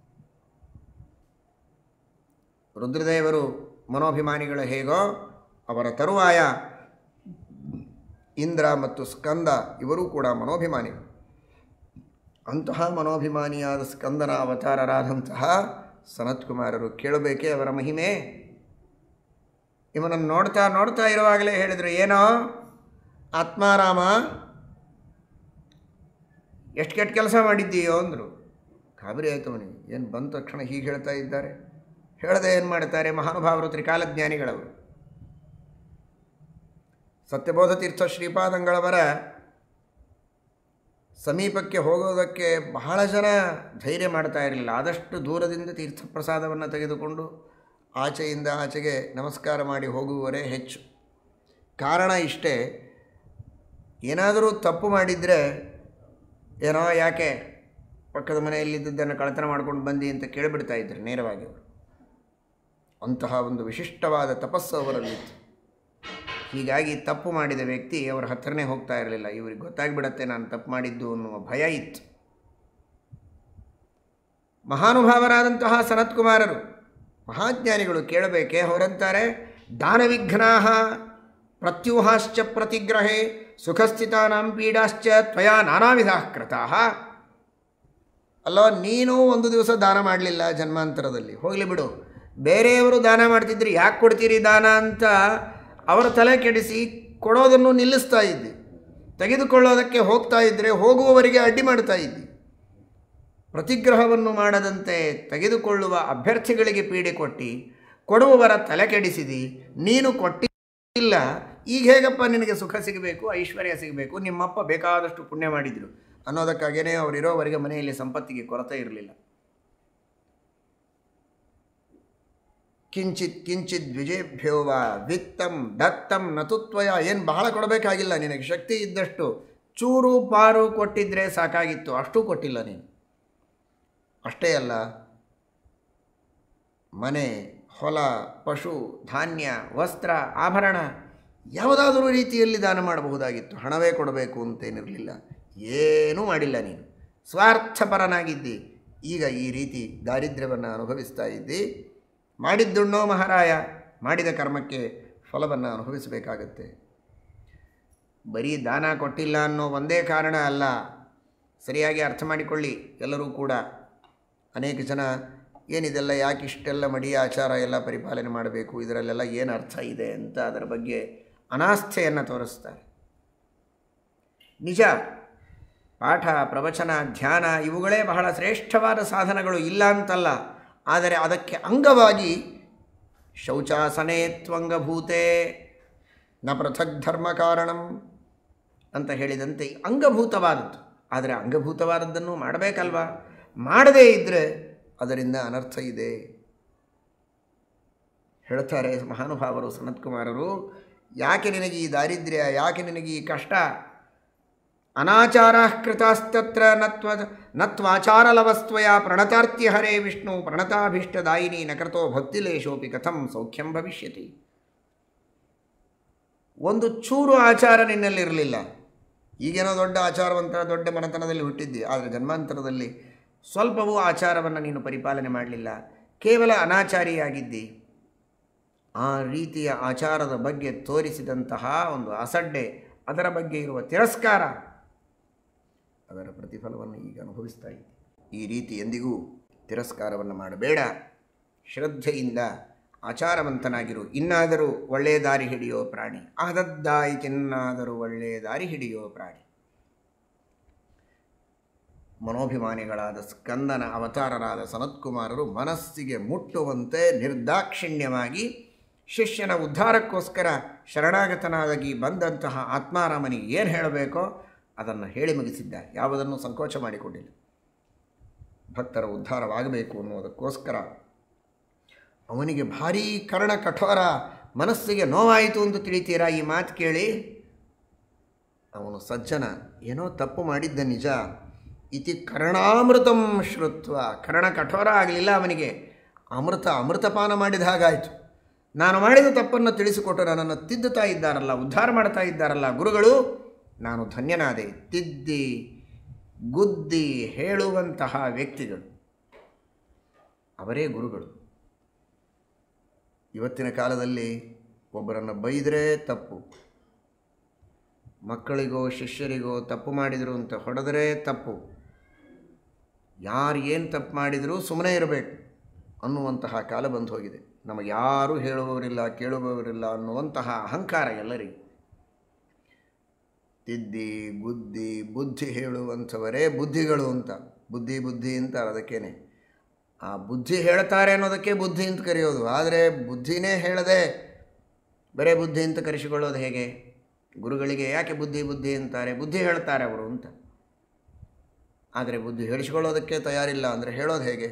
S1: ರುದ್ರದೇವರು ಮನೋಭಿಮಾನಿಗಳು ಹೇಗೋ ಅವರ ತರುವಾಯ ಇಂದ್ರ ಮತ್ತು ಸ್ಕಂದ ಇವರೂ ಕೂಡ ಮನೋಭಿಮಾನಿಗಳು. ಅಂತಹ ಮನೋಭಿಮಾನಿಯಾದ ಸ್ಕಂದನ ಅವತಾರರಾದಂತಹ ಸನತ್ಕುಮಾರರು ಕೇಳಬೇಕೇ ಅವರ ಮಹಿಮೆ. ಇವನನ್ನು ನೋಡ್ತಾ ನೋಡ್ತಾ ಇರುವಾಗಲೇ ಹೇಳಿದರು, ಏನೋ ಆತ್ಮಾರಾಮ ಎಷ್ಟು ಕೆಟ್ಟ ಕೆಲಸ ಮಾಡಿದ್ದೀಯೋ ಅಂದರು. ಗಾಬರಿ ಆಯಿತು ಅವನಿಗೆ. ಏನು ಬಂದ ತಕ್ಷಣ ಹೀಗೆ ಹೇಳ್ತಾ ಇದ್ದಾರೆ? ಹೇಳದೆ ಏನು ಮಾಡ್ತಾರೆ? ಮಹಾನುಭಾವರು ತ್ರಿಕಾಲಜ್ಞಾನಿಗಳವರು. ಸತ್ಯಬೋಧ ತೀರ್ಥ ಶ್ರೀಪಾದಂಗಳವರ ಸಮೀಪಕ್ಕೆ ಹೋಗೋದಕ್ಕೆ ಬಹಳ ಜನ ಧೈರ್ಯ ಮಾಡ್ತಾ ಇರಲಿಲ್ಲ. ಆದಷ್ಟು ದೂರದಿಂದ ತೀರ್ಥಪ್ರಸಾದವನ್ನು ತೆಗೆದುಕೊಂಡು ಆಚೆಯಿಂದ ಆಚೆಗೆ ನಮಸ್ಕಾರ ಮಾಡಿ ಹೋಗುವವರೇ ಹೆಚ್ಚು. ಕಾರಣ ಇಷ್ಟೇ, ಏನಾದರೂ ತಪ್ಪು ಮಾಡಿದರೆ ಏನೋ ಯಾಕೆ ಪಕ್ಕದ ಮನೆಯಲ್ಲಿದ್ದದ್ದನ್ನು ಕಳ್ಳತನ ಮಾಡ್ಕೊಂಡು ಬಂದಿ ಅಂತ ಕೇಳಿಬಿಡ್ತಾ ಇದ್ರು ನೇರವಾಗಿ ಅವರು. ಅಂತಹ ಒಂದು ವಿಶಿಷ್ಟವಾದ ತಪಸ್ಸು ಅವರಲ್ಲಿತ್ತು. ಹೀಗಾಗಿ ತಪ್ಪು ಮಾಡಿದ ವ್ಯಕ್ತಿ ಅವರ ಹತ್ತಿರನೇ ಹೋಗ್ತಾ ಇರಲಿಲ್ಲ. ಇವ್ರಿಗೆ ಗೊತ್ತಾಗ್ಬಿಡತ್ತೆ ನಾನು ತಪ್ಪು ಮಾಡಿದ್ದು ಅನ್ನುವ ಭಯ ಇತ್ತು. ಮಹಾನುಭಾವರಾದಂತಹ ಸನತ್ಕುಮಾರರು ಮಹಾಜ್ಞಾನಿಗಳು ಕೇಳಬೇಕೆ? ಅವರಂತಾರೆ, ದಾನವಿಘ್ನಾಃ ಪ್ರತ್ಯೂಹಾಶ್ಚ ಪ್ರತಿಗ್ರಹೇ ಸುಖಸ್ಥಿತಾನಾಂ ಪೀಡಾಶ್ಚ ತ್ವಯಾ ನಾನಾವಿಧಾಃ ಕೃತಾಃ. ಅಲ್ಲೋ, ನೀನು ಒಂದು ದಿವಸ ದಾನ ಮಾಡಲಿಲ್ಲ ಜನ್ಮಾಂತರದಲ್ಲಿ, ಹೋಗಲಿ ಬಿಡು. ಬೇರೆಯವರು ದಾನ ಮಾಡ್ತಿದ್ರು, ಯಾಕೆ ಕೊಡ್ತೀರಿ ದಾನ ಅಂತ ಅವರ ತಲೆ ಕೆಡಿಸಿ ಕೊಡೋದನ್ನು ನಿಲ್ಲಿಸ್ತಾ ಇದ್ದಿ. ತೆಗೆದುಕೊಳ್ಳೋದಕ್ಕೆ ಹೋಗ್ತಾ ಇದ್ದರೆ ಹೋಗುವವರಿಗೆ ಅಡ್ಡಿ ಮಾಡ್ತಾ ಇದ್ದಿ. ಪ್ರತಿಗ್ರಹವನ್ನು ಮಾಡದಂತೆ ತೆಗೆದುಕೊಳ್ಳುವ ಅಭ್ಯರ್ಥಿಗಳಿಗೆ ಪೀಡೆ ಕೊಟ್ಟು ಕೊಡುವವರ ತಲೆ ಕೆಡಿಸಿದಿ. ನೀನು ಕೊಟ್ಟಿಲ್ಲ, ಈಗ ಹೇಗಪ್ಪ ನಿನಗೆ ಸುಖ ಸಿಗಬೇಕು, ಐಶ್ವರ್ಯ ಸಿಗಬೇಕು? ನಿಮ್ಮಪ್ಪ ಬೇಕಾದಷ್ಟು ಪುಣ್ಯ ಮಾಡಿದರು ಅನ್ನೋದಕ್ಕಾಗೇ ಅವರಿರೋವರೆಗೆ ಮನೆಯಲ್ಲಿ ಸಂಪತ್ತಿಗೆ ಕೊರತೆ ಇರಲಿಲ್ಲ. ಕಿಂಚಿತ್ ಕಿಂಚಿತ್ ದ್ವಿಜೇಭ್ಯೋವ ವಿತ್ತಂ ದತ್ತಂ ನತುತ್ವಯ. ಏನು ಬಹಳ ಕೊಡಬೇಕಾಗಿಲ್ಲ, ನಿನಗೆ ಶಕ್ತಿ ಇದ್ದಷ್ಟು ಚೂರು ಪಾರು ಕೊಟ್ಟಿದ್ದರೆ ಸಾಕಾಗಿತ್ತು. ಅಷ್ಟೂ ಕೊಟ್ಟಿಲ್ಲ ನೀನು. ಅಷ್ಟೇ ಅಲ್ಲ, ಮನೆ, ಹೊಲ, ಪಶು, ಧಾನ್ಯ, ವಸ್ತ್ರ, ಆಭರಣ ಯಾವುದಾದರೂ ರೀತಿಯಲ್ಲಿ ದಾನ ಮಾಡಬಹುದಾಗಿತ್ತು. ಹಣವೇ ಕೊಡಬೇಕು ಅಂತೇನಿರಲಿಲ್ಲ. ಏನೂ ಮಾಡಿಲ್ಲ ನೀನು. ಸ್ವಾರ್ಥಪರನಾಗಿದ್ದಿ. ಈಗ ಈ ರೀತಿ ದಾರಿದ್ರ್ಯವನ್ನು ಅನುಭವಿಸ್ತಾ ಇದ್ದಿ. ಮಾಡಿದ್ದುಣ್ಣೋ ಮಹಾರಾಯ, ಮಾಡಿದ ಕರ್ಮಕ್ಕೆ ಫಲವನ್ನು ಅನುಭವಿಸಬೇಕಾಗತ್ತೆ. ಬರೀ ದಾನ ಕೊಟ್ಟಿಲ್ಲ ಅನ್ನೋ ಒಂದೇ ಕಾರಣ ಅಲ್ಲ. ಸರಿಯಾಗಿ ಅರ್ಥ ಮಾಡಿಕೊಳ್ಳಿ ಎಲ್ಲರೂ ಕೂಡ. ಅನೇಕ ಜನ ಏನಿದೆಲ್ಲ, ಯಾಕೆ ಇಷ್ಟೆಲ್ಲ ಮಡಿ ಆಚಾರ ಎಲ್ಲ ಪರಿಪಾಲನೆ ಮಾಡಬೇಕು, ಇದರಲ್ಲೆಲ್ಲ ಏನು ಅರ್ಥ ಇದೆ ಅಂತ ಅದರ ಬಗ್ಗೆ ಅನಾಸ್ಥೆಯನ್ನು ತೋರಿಸ್ತಾರೆ. ನಿಜ, ಪಾಠ, ಪ್ರವಚನ, ಧ್ಯಾನ ಇವುಗಳೇ ಬಹಳ ಶ್ರೇಷ್ಠವಾದ ಸಾಧನಗಳು, ಇಲ್ಲ ಅಂತಲ್ಲ. ಆದರೆ ಅದಕ್ಕೆ ಅಂಗವಾಗಿ ಶೌಚಾಸನೇ ತ್ವಂಗಭೂತೆ ನ ಪೃಥಕ್ ಧರ್ಮ ಕಾರಣಂ ಅಂತ ಹೇಳಿದಂತೆ ಅಂಗಭೂತವಾದದ್ದು. ಆದರೆ ಅಂಗಭೂತವಾದದ್ದನ್ನು ಮಾಡಬೇಕಲ್ವ? ಮಾಡದೇ ಇದ್ದರೆ ಅದರಿಂದ ಅನರ್ಥ ಇದೆ. ಹೇಳ್ತಾರೆ ಮಹಾನುಭಾವರು ಸನತ್ಕುಮಾರರು, ಯಾಕೆ ನಿನಗೆ ಈ ದಾರಿದ್ರ್ಯ, ಯಾಕೆ ನಿನಗೆ ಈ ಕಷ್ಟ? ಅನಾಚಾರ ಕೃತಾಸ್ತತ್ರ ನತ್ವ ನತ್ವಾಚಾರಲವಸ್ತ್ವಯ ಪ್ರಣತಾರ್ತ್ಯ ಹರೇ ವಿಷ್ಣು ಪ್ರಣತಾಭೀಷ್ಟದಾಯಿನಿ ನಕೃತೋ ಭಕ್ತಿಲೇಶೋಪಿ ಕಥಂ ಸೌಖ್ಯಂ ಭವಿಷ್ಯತಿ. ಒಂದು ಚೂರು ಆಚಾರ ನಿನ್ನಲ್ಲಿರಲಿಲ್ಲ. ಈಗೇನೋ ದೊಡ್ಡ ಆಚಾರವಂತ ದೊಡ್ಡ ಮನೆತನದಲ್ಲಿ ಹುಟ್ಟಿದ್ದಿ, ಆದರೆ ಜನ್ಮಾಂತರದಲ್ಲಿ ಸ್ವಲ್ಪವೂ ಆಚಾರವನ್ನು ನೀನು ಪರಿಪಾಲನೆ ಮಾಡಲಿಲ್ಲ. ಕೇವಲ ಅನಾಚಾರಿಯಾಗಿದ್ದಿ. ಆ ರೀತಿಯ ಆಚಾರದ ಬಗ್ಗೆ ತೋರಿಸಿದಂತಹ ಒಂದು ಅಸಡ್ಡೆ, ಅದರ ಬಗ್ಗೆ ಇರುವ ತಿರಸ್ಕಾರ, ಅದರ ಪ್ರತಿಫಲವನ್ನು ಈಗ ಅನುಭವಿಸ್ತಾ ಇದ್ದೆ. ಈ ರೀತಿ ಎಂದಿಗೂ ತಿರಸ್ಕಾರವನ್ನು ಮಾಡಬೇಡ. ಶ್ರದ್ಧೆಯಿಂದ ಆಚಾರವಂತನಾಗಿರು. ಇನ್ನಾದರೂ ಒಳ್ಳೆಯ ದಾರಿ ಹಿಡಿಯೋ ಪ್ರಾಣಿ. ಆದದ್ದಾಯಿತಿನ್ನಾದರೂ ಒಳ್ಳೆಯ ದಾರಿ ಹಿಡಿಯೋ ಪ್ರಾಣಿ. ಮನೋಭಿಮಾನಿಗಳಾದ ಸ್ಕಂದನ ಅವತಾರರಾದ ಸನತ್ಕುಮಾರರು ಮನಸ್ಸಿಗೆ ಮುಟ್ಟುವಂತೆ ನಿರ್ದಾಕ್ಷಿಣ್ಯವಾಗಿ ಶಿಷ್ಯನ ಉದ್ಧಾರಕ್ಕೋಸ್ಕರ ಶರಣಾಗತನಾಗಿ ಬಂದಂತಹ ಆತ್ಮಾರಾಮನಿಗೆ ಏನು ಹೇಳಬೇಕೋ ಅದನ್ನು ಹೇಳಿ ಮುಗಿಸಿದ್ದಾರೆ. ಯಾವುದನ್ನು ಸಂಕೋಚ ಮಾಡಿಕೊಂಡಿಲ್ಲ. ಭಕ್ತರ ಉದ್ಧಾರವಾಗಬೇಕು ಅನ್ನೋದಕ್ಕೋಸ್ಕರ ಅವನಿಗೆ ಭಾರೀ ಕರ್ಣ ಕಠೋರ, ಮನಸ್ಸಿಗೆ ನೋವಾಯಿತು ಅಂತ ತಿಳಿತೀರಾ ಈ ಮಾತು ಕೇಳಿ. ಅವನು ಸಜ್ಜನ, ಏನೋ ತಪ್ಪು ಮಾಡಿದ್ದ ನಿಜ. ಇತಿ ಕರ್ಣಾಮೃತಂ ಶ್ರುತ್ವ, ಕರ್ಣ ಕಠೋರ ಆಗಲಿಲ್ಲ ಅವನಿಗೆ, ಅಮೃತ ಅಮೃತಪಾನ ಮಾಡಿದ ಹಾಗಾಯಿತು. ನಾನು ಮಾಡಿದ ತಪ್ಪನ್ನು ತಿಳಿಸಿಕೊಟ್ಟು ನನ್ನನ್ನು ತಿದ್ದುತ್ತಾ ಇದ್ದಾರಲ್ಲ, ಉದ್ಧಾರ ಮಾಡ್ತಾ ಇದ್ದಾರಲ್ಲ ಗುರುಗಳು, ನಾನು ಧನ್ಯನಾದೆ. ತಿದ್ದಿ ಗುದ್ದಿ ಹೇಳುವಂತಹ ವ್ಯಕ್ತಿಗಳು ಅವರೇ ಗುರುಗಳು. ಇವತ್ತಿನ ಕಾಲದಲ್ಲಿ ಒಬ್ಬರನ್ನು ಬೈದರೆ ತಪ್ಪು, ಮಕ್ಕಳಿಗೋ ಶಿಷ್ಯರಿಗೋ ತಪ್ಪು ಮಾಡಿದರು ಅಂತ ಹೊಡೆದರೆ ತಪ್ಪು, ಯಾರು ಏನು ತಪ್ಪು ಮಾಡಿದರೂ ಸುಮ್ಮನೆ ಇರಬೇಕು ಅನ್ನುವಂತಹ ಕಾಲ ಬಂದು ಹೋಗಿದೆ. ನಮಗೆ ಯಾರೂ ಹೇಳುವವರಿಲ್ಲ ಕೇಳುವವರಿಲ್ಲ ಅನ್ನುವಂತಹ ಅಹಂಕಾರ ಎಲ್ಲರಿಗೂ. ತಿದ್ದಿ ಬುದ್ಧಿ ಬುದ್ಧಿ ಹೇಳುವಂಥವರೇ ಬುದ್ಧಿಗಳು ಅಂತ, ಬುದ್ಧಿ ಬುದ್ಧಿ ಅಂತ ಅದಕ್ಕೇನೆ. ಆ ಬುದ್ಧಿ ಹೇಳ್ತಾರೆ ಅನ್ನೋದಕ್ಕೆ ಬುದ್ಧಿ ಅಂತ ಕರೆಯೋದು. ಆದರೆ ಬುದ್ಧಿನೇ ಹೇಳದೆ ಬರೇ ಬುದ್ಧಿ ಅಂತ ಕರೆಸಿಕೊಳ್ಳೋದು ಹೇಗೆ? ಗುರುಗಳಿಗೆ ಯಾಕೆ ಬುದ್ಧಿ ಬುದ್ಧಿ ಅಂತಾರೆ? ಬುದ್ಧಿ ಹೇಳ್ತಾರೆ ಅವರು ಅಂತ. ಆದರೆ ಬುದ್ಧಿ ಹೇಳಿಸಿಕೊಳ್ಳೋದಕ್ಕೆ ತಯಾರಿಲ್ಲ ಅಂದರೆ ಹೇಳೋದು ಹೇಗೆ?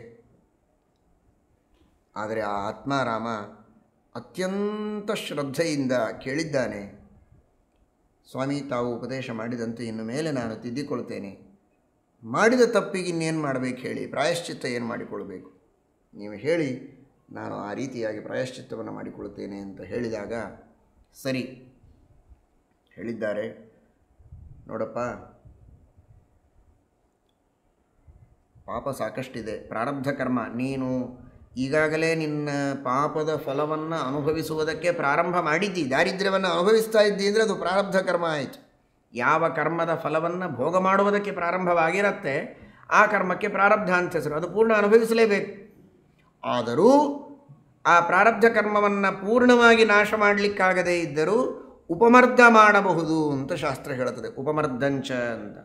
S1: ಆದರೆ ಆ ಆತ್ಮಾರಾಮ ಅತ್ಯಂತ ಶ್ರದ್ಧೆಯಿಂದ ಕೇಳಿದ್ದಾನೆ, ಸ್ವಾಮಿ ತಾವು ಉಪದೇಶ ಮಾಡಿದಂತೆ ಇನ್ನು ಮೇಲೆ ನಾನು ತಿದ್ದಿಕೊಳ್ತೇನೆ. ಮಾಡಿದ ತಪ್ಪಿಗೆ ಇನ್ನೇನು ಮಾಡಬೇಕು ಹೇಳಿ, ಪ್ರಾಯಶ್ಚಿತ್ತ ಏನು ಮಾಡಿಕೊಳ್ಬೇಕು ನೀವು ಹೇಳಿ, ನಾನು ಆ ರೀತಿಯಾಗಿ ಪ್ರಾಯಶ್ಚಿತ್ತವನ್ನು ಮಾಡಿಕೊಳ್ತೇನೆ ಅಂತ ಹೇಳಿದಾಗ ಸರಿ ಹೇಳಿದ್ದಾರೆ. ನೋಡಪ್ಪ, ಪಾಪ ಸಾಕಷ್ಟಿದೆ, ಪ್ರಾರಬ್ಧ ಕರ್ಮ. ನೀನು ಈಗಾಗಲೇ ನಿನ್ನ ಪಾಪದ ಫಲವನ್ನು ಅನುಭವಿಸುವುದಕ್ಕೆ ಪ್ರಾರಂಭ ಮಾಡಿದ್ದಿ, ದಾರಿದ್ರ್ಯವನ್ನು ಅನುಭವಿಸ್ತಾ ಇದ್ದಿ ಅಂದರೆ ಅದು ಪ್ರಾರಬ್ಧ ಕರ್ಮ ಆಯಿತು. ಯಾವ ಕರ್ಮದ ಫಲವನ್ನು ಭೋಗ ಮಾಡುವುದಕ್ಕೆ ಪ್ರಾರಂಭವಾಗಿರುತ್ತೆ ಆ ಕರ್ಮಕ್ಕೆ ಪ್ರಾರಬ್ಧ ಅಂತ ಹೆಸರು. ಅದು ಪೂರ್ಣ ಅನುಭವಿಸಲೇಬೇಕು. ಆದರೂ ಆ ಪ್ರಾರಬ್ಧ ಕರ್ಮವನ್ನು ಪೂರ್ಣವಾಗಿ ನಾಶ ಮಾಡಲಿಕ್ಕಾಗದೇ ಇದ್ದರೂ ಉಪಮರ್ದ ಮಾಡಬಹುದು ಅಂತ ಶಾಸ್ತ್ರ ಹೇಳುತ್ತದೆ. ಉಪಮರ್ದಂಚ ಅಂತ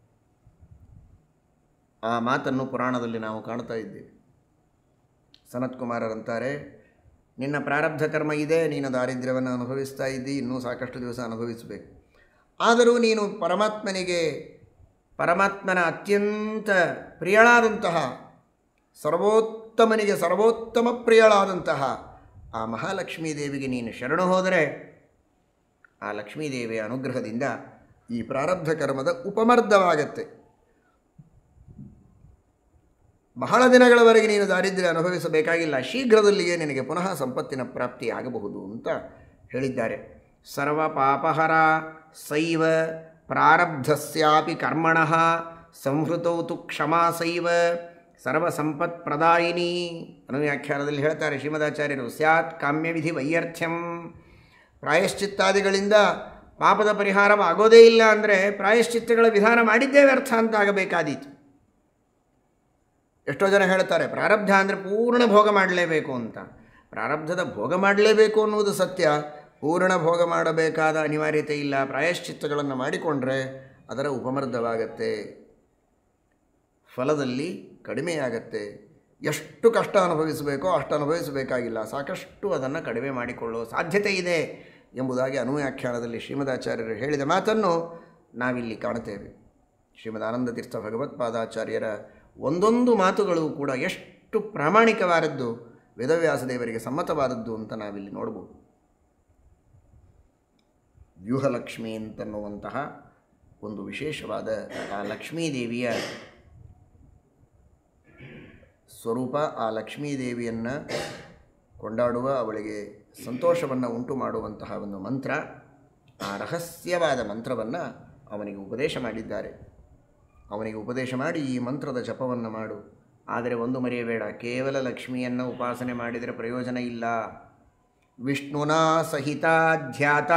S1: ಆ ಮಾತನ್ನು ಪುರಾಣದಲ್ಲಿ ನಾವು ಕಾಣ್ತಾ ಇದ್ದೇವೆ. ಸನತ್ ಕುಮಾರರಂತಾರೆ, ನಿನ್ನ ಪ್ರಾರಬ್ಧ ಕರ್ಮ ಇದೆ, ನೀನು ದಾರಿದ್ರ್ಯವನ್ನು ಅನುಭವಿಸ್ತಾ ಇದ್ದಿ, ಇನ್ನೂ ಸಾಕಷ್ಟು ದಿವಸ ಅನುಭವಿಸಬೇಕು. ಆದರೂ ನೀನು ಪರಮಾತ್ಮನಿಗೆ, ಪರಮಾತ್ಮನ ಅತ್ಯಂತ ಪ್ರಿಯಳಾದಂತಹ, ಸರ್ವೋತ್ತಮನಿಗೆ ಸರ್ವೋತ್ತಮ ಪ್ರಿಯಳಾದಂತಹ ಆ ಮಹಾಲಕ್ಷ್ಮೀ ದೇವಿಗೆ ನೀನು ಶರಣು ಹೋದರೆ ಆ ಲಕ್ಷ್ಮೀದೇವಿಯ ಅನುಗ್ರಹದಿಂದ ಈ ಪ್ರಾರಬ್ಧ ಕರ್ಮದ ಉಪಮರ್ದವಾಗತ್ತೆ. ಬಹಳ ದಿನಗಳವರೆಗೆ ನೀನು ದಾರಿದ್ರ್ಯ ಅನುಭವಿಸಬೇಕಾಗಿಲ್ಲ, ಶೀಘ್ರದಲ್ಲಿಯೇ ನಿನಗೆ ಪುನಃ ಸಂಪತ್ತಿನ ಪ್ರಾಪ್ತಿಯಾಗಬಹುದು ಅಂತ ಹೇಳಿದ್ದಾರೆ. ಸರ್ವ ಪಾಪಹರ ಸೈವ ಪ್ರಾರಬ್ಧಸ್ಯಾಪಿ ಕರ್ಮಣಃ ಸಂಹೃತೌ ತು ಕ್ಷಮಾ ಸೈವ ಸರ್ವ ಸಂಪತ್ ಪ್ರದಾಯಿನಿ. ಅನುವ್ಯಾಖ್ಯಾನದಲ್ಲಿ ಹೇಳ್ತಾರೆ ಶ್ರೀಮದಾಚಾರ್ಯರು, ಸ್ಯಾತ್ ಕಾಮ್ಯವಿಧಿ ವೈಯರ್ಥ್ಯಂ. ಪ್ರಾಯಶ್ಚಿತ್ತಾದಿಗಳಿಂದ ಪಾಪದ ಪರಿಹಾರವಾಗೋದೇ ಇಲ್ಲ ಅಂದರೆ ಪ್ರಾಯಶ್ಚಿತ್ತಗಳ ವಿಧಾನ ಮಾಡಿದ್ದೇ ವ್ಯರ್ಥ ಅಂತ ಆಗಬೇಕಾದೀತು. ಎಷ್ಟೋ ಜನ ಹೇಳ್ತಾರೆ ಪ್ರಾರಬ್ಧ ಅಂದರೆ ಪೂರ್ಣ ಭೋಗ ಮಾಡಲೇಬೇಕು ಅಂತ. ಪ್ರಾರಬ್ಧದ ಭೋಗ ಮಾಡಲೇಬೇಕು ಅನ್ನುವುದು ಸತ್ಯ, ಪೂರ್ಣ ಭೋಗ ಮಾಡಬೇಕಾದ ಅನಿವಾರ್ಯತೆ ಇಲ್ಲ. ಪ್ರಾಯಶ್ಚಿತ್ತಗಳನ್ನು ಮಾಡಿಕೊಂಡ್ರೆ ಅದರ ಉಪಮರ್ದವಾಗತ್ತೆ, ಫಲದಲ್ಲಿ ಕಡಿಮೆಯಾಗತ್ತೆ. ಎಷ್ಟು ಕಷ್ಟ ಅನುಭವಿಸಬೇಕೋ ಅಷ್ಟು ಅನುಭವಿಸಬೇಕಾಗಿಲ್ಲ, ಸಾಕಷ್ಟು ಅದನ್ನು ಕಡಿಮೆ ಮಾಡಿಕೊಳ್ಳುವ ಸಾಧ್ಯತೆ ಇದೆ ಎಂಬುದಾಗಿ ಅನುವ್ಯಾಖ್ಯಾನದಲ್ಲಿ ಶ್ರೀಮದಾಚಾರ್ಯರು ಹೇಳಿದ ಮಾತನ್ನು ನಾವಿಲ್ಲಿ ಕಾಣುತ್ತೇವೆ. ಶ್ರೀಮದ್ ಆನಂದತೀರ್ಥ ಭಗವತ್ಪಾದಾಚಾರ್ಯರ ಒಂದೊಂದು ಮಾತುಗಳು ಕೂಡ ಎಷ್ಟು ಪ್ರಾಮಾಣಿಕವಾದದ್ದು, ವೇದವ್ಯಾಸದೇವರಿಗೆ ಸಮ್ಮತವಾದದ್ದು ಅಂತ ನಾವಿಲ್ಲಿ ನೋಡ್ಬೋದು. ವ್ಯೂಹಲಕ್ಷ್ಮಿ ಅಂತನ್ನುವಂತಹ ಒಂದು ವಿಶೇಷವಾದ ಆ ಲಕ್ಷ್ಮೀದೇವಿಯ ಸ್ವರೂಪ, ಆ ಲಕ್ಷ್ಮೀದೇವಿಯನ್ನು ಕೊಂಡಾಡುವ, ಅವಳಿಗೆ ಸಂತೋಷವನ್ನು ಉಂಟು ಮಾಡುವಂತಹ ಒಂದು ಮಂತ್ರ, ಆ ರಹಸ್ಯವಾದ ಮಂತ್ರವನ್ನು ಅವನಿಗೆ ಉಪದೇಶ ಮಾಡಿದ್ದಾರೆ. ಅವನಿಗೆ ಉಪದೇಶ ಮಾಡಿ ಈ ಮಂತ್ರದ ಜಪವನ್ನು ಮಾಡು. ಆದರೆ ಒಂದು ಮರೆಯಬೇಡ, ಕೇವಲ ಲಕ್ಷ್ಮಿಯನ್ನು ಉಪಾಸನೆ ಮಾಡಿದರೆ ಪ್ರಯೋಜನ ಇಲ್ಲ. ವಿಷ್ಣುನಾ ಸಹಿತಾಧ್ಯಾತ,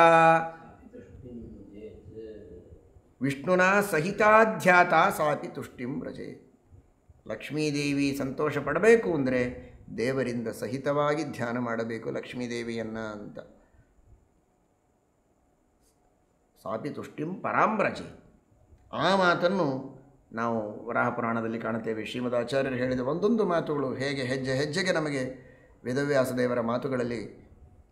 S1: ವಿಷ್ಣುನಾ ಸಹಿತಾಧ್ಯಾತ ಸಾಪಿ ತುಷ್ಟಿಂ ವ್ರಜೆ. ಲಕ್ಷ್ಮೀದೇವಿ ಸಂತೋಷ ಪಡಬೇಕು ಅಂದರೆ ದೇವರಿಂದ ಸಹಿತವಾಗಿ ಧ್ಯಾನ ಮಾಡಬೇಕು ಲಕ್ಷ್ಮೀದೇವಿಯನ್ನು ಅಂತ. ಸಾಪಿ ತುಷ್ಟಿಂ ಪರಾಂಬ್ರಜೆ. ಆ ಮಾತನ್ನು ನಾವು ವರಾಹ ಪುರಾಣದಲ್ಲಿ ಕಾಣುತ್ತೇವೆ. ಶ್ರೀಮದಾಚಾರ್ಯರು ಹೇಳಿದ ಒಂದೊಂದು ಮಾತುಗಳು ಹೇಗೆ ಹೆಜ್ಜೆ ಹೆಜ್ಜೆಗೆ ನಮಗೆ ವೇದವ್ಯಾಸದೇವರ ಮಾತುಗಳಲ್ಲಿ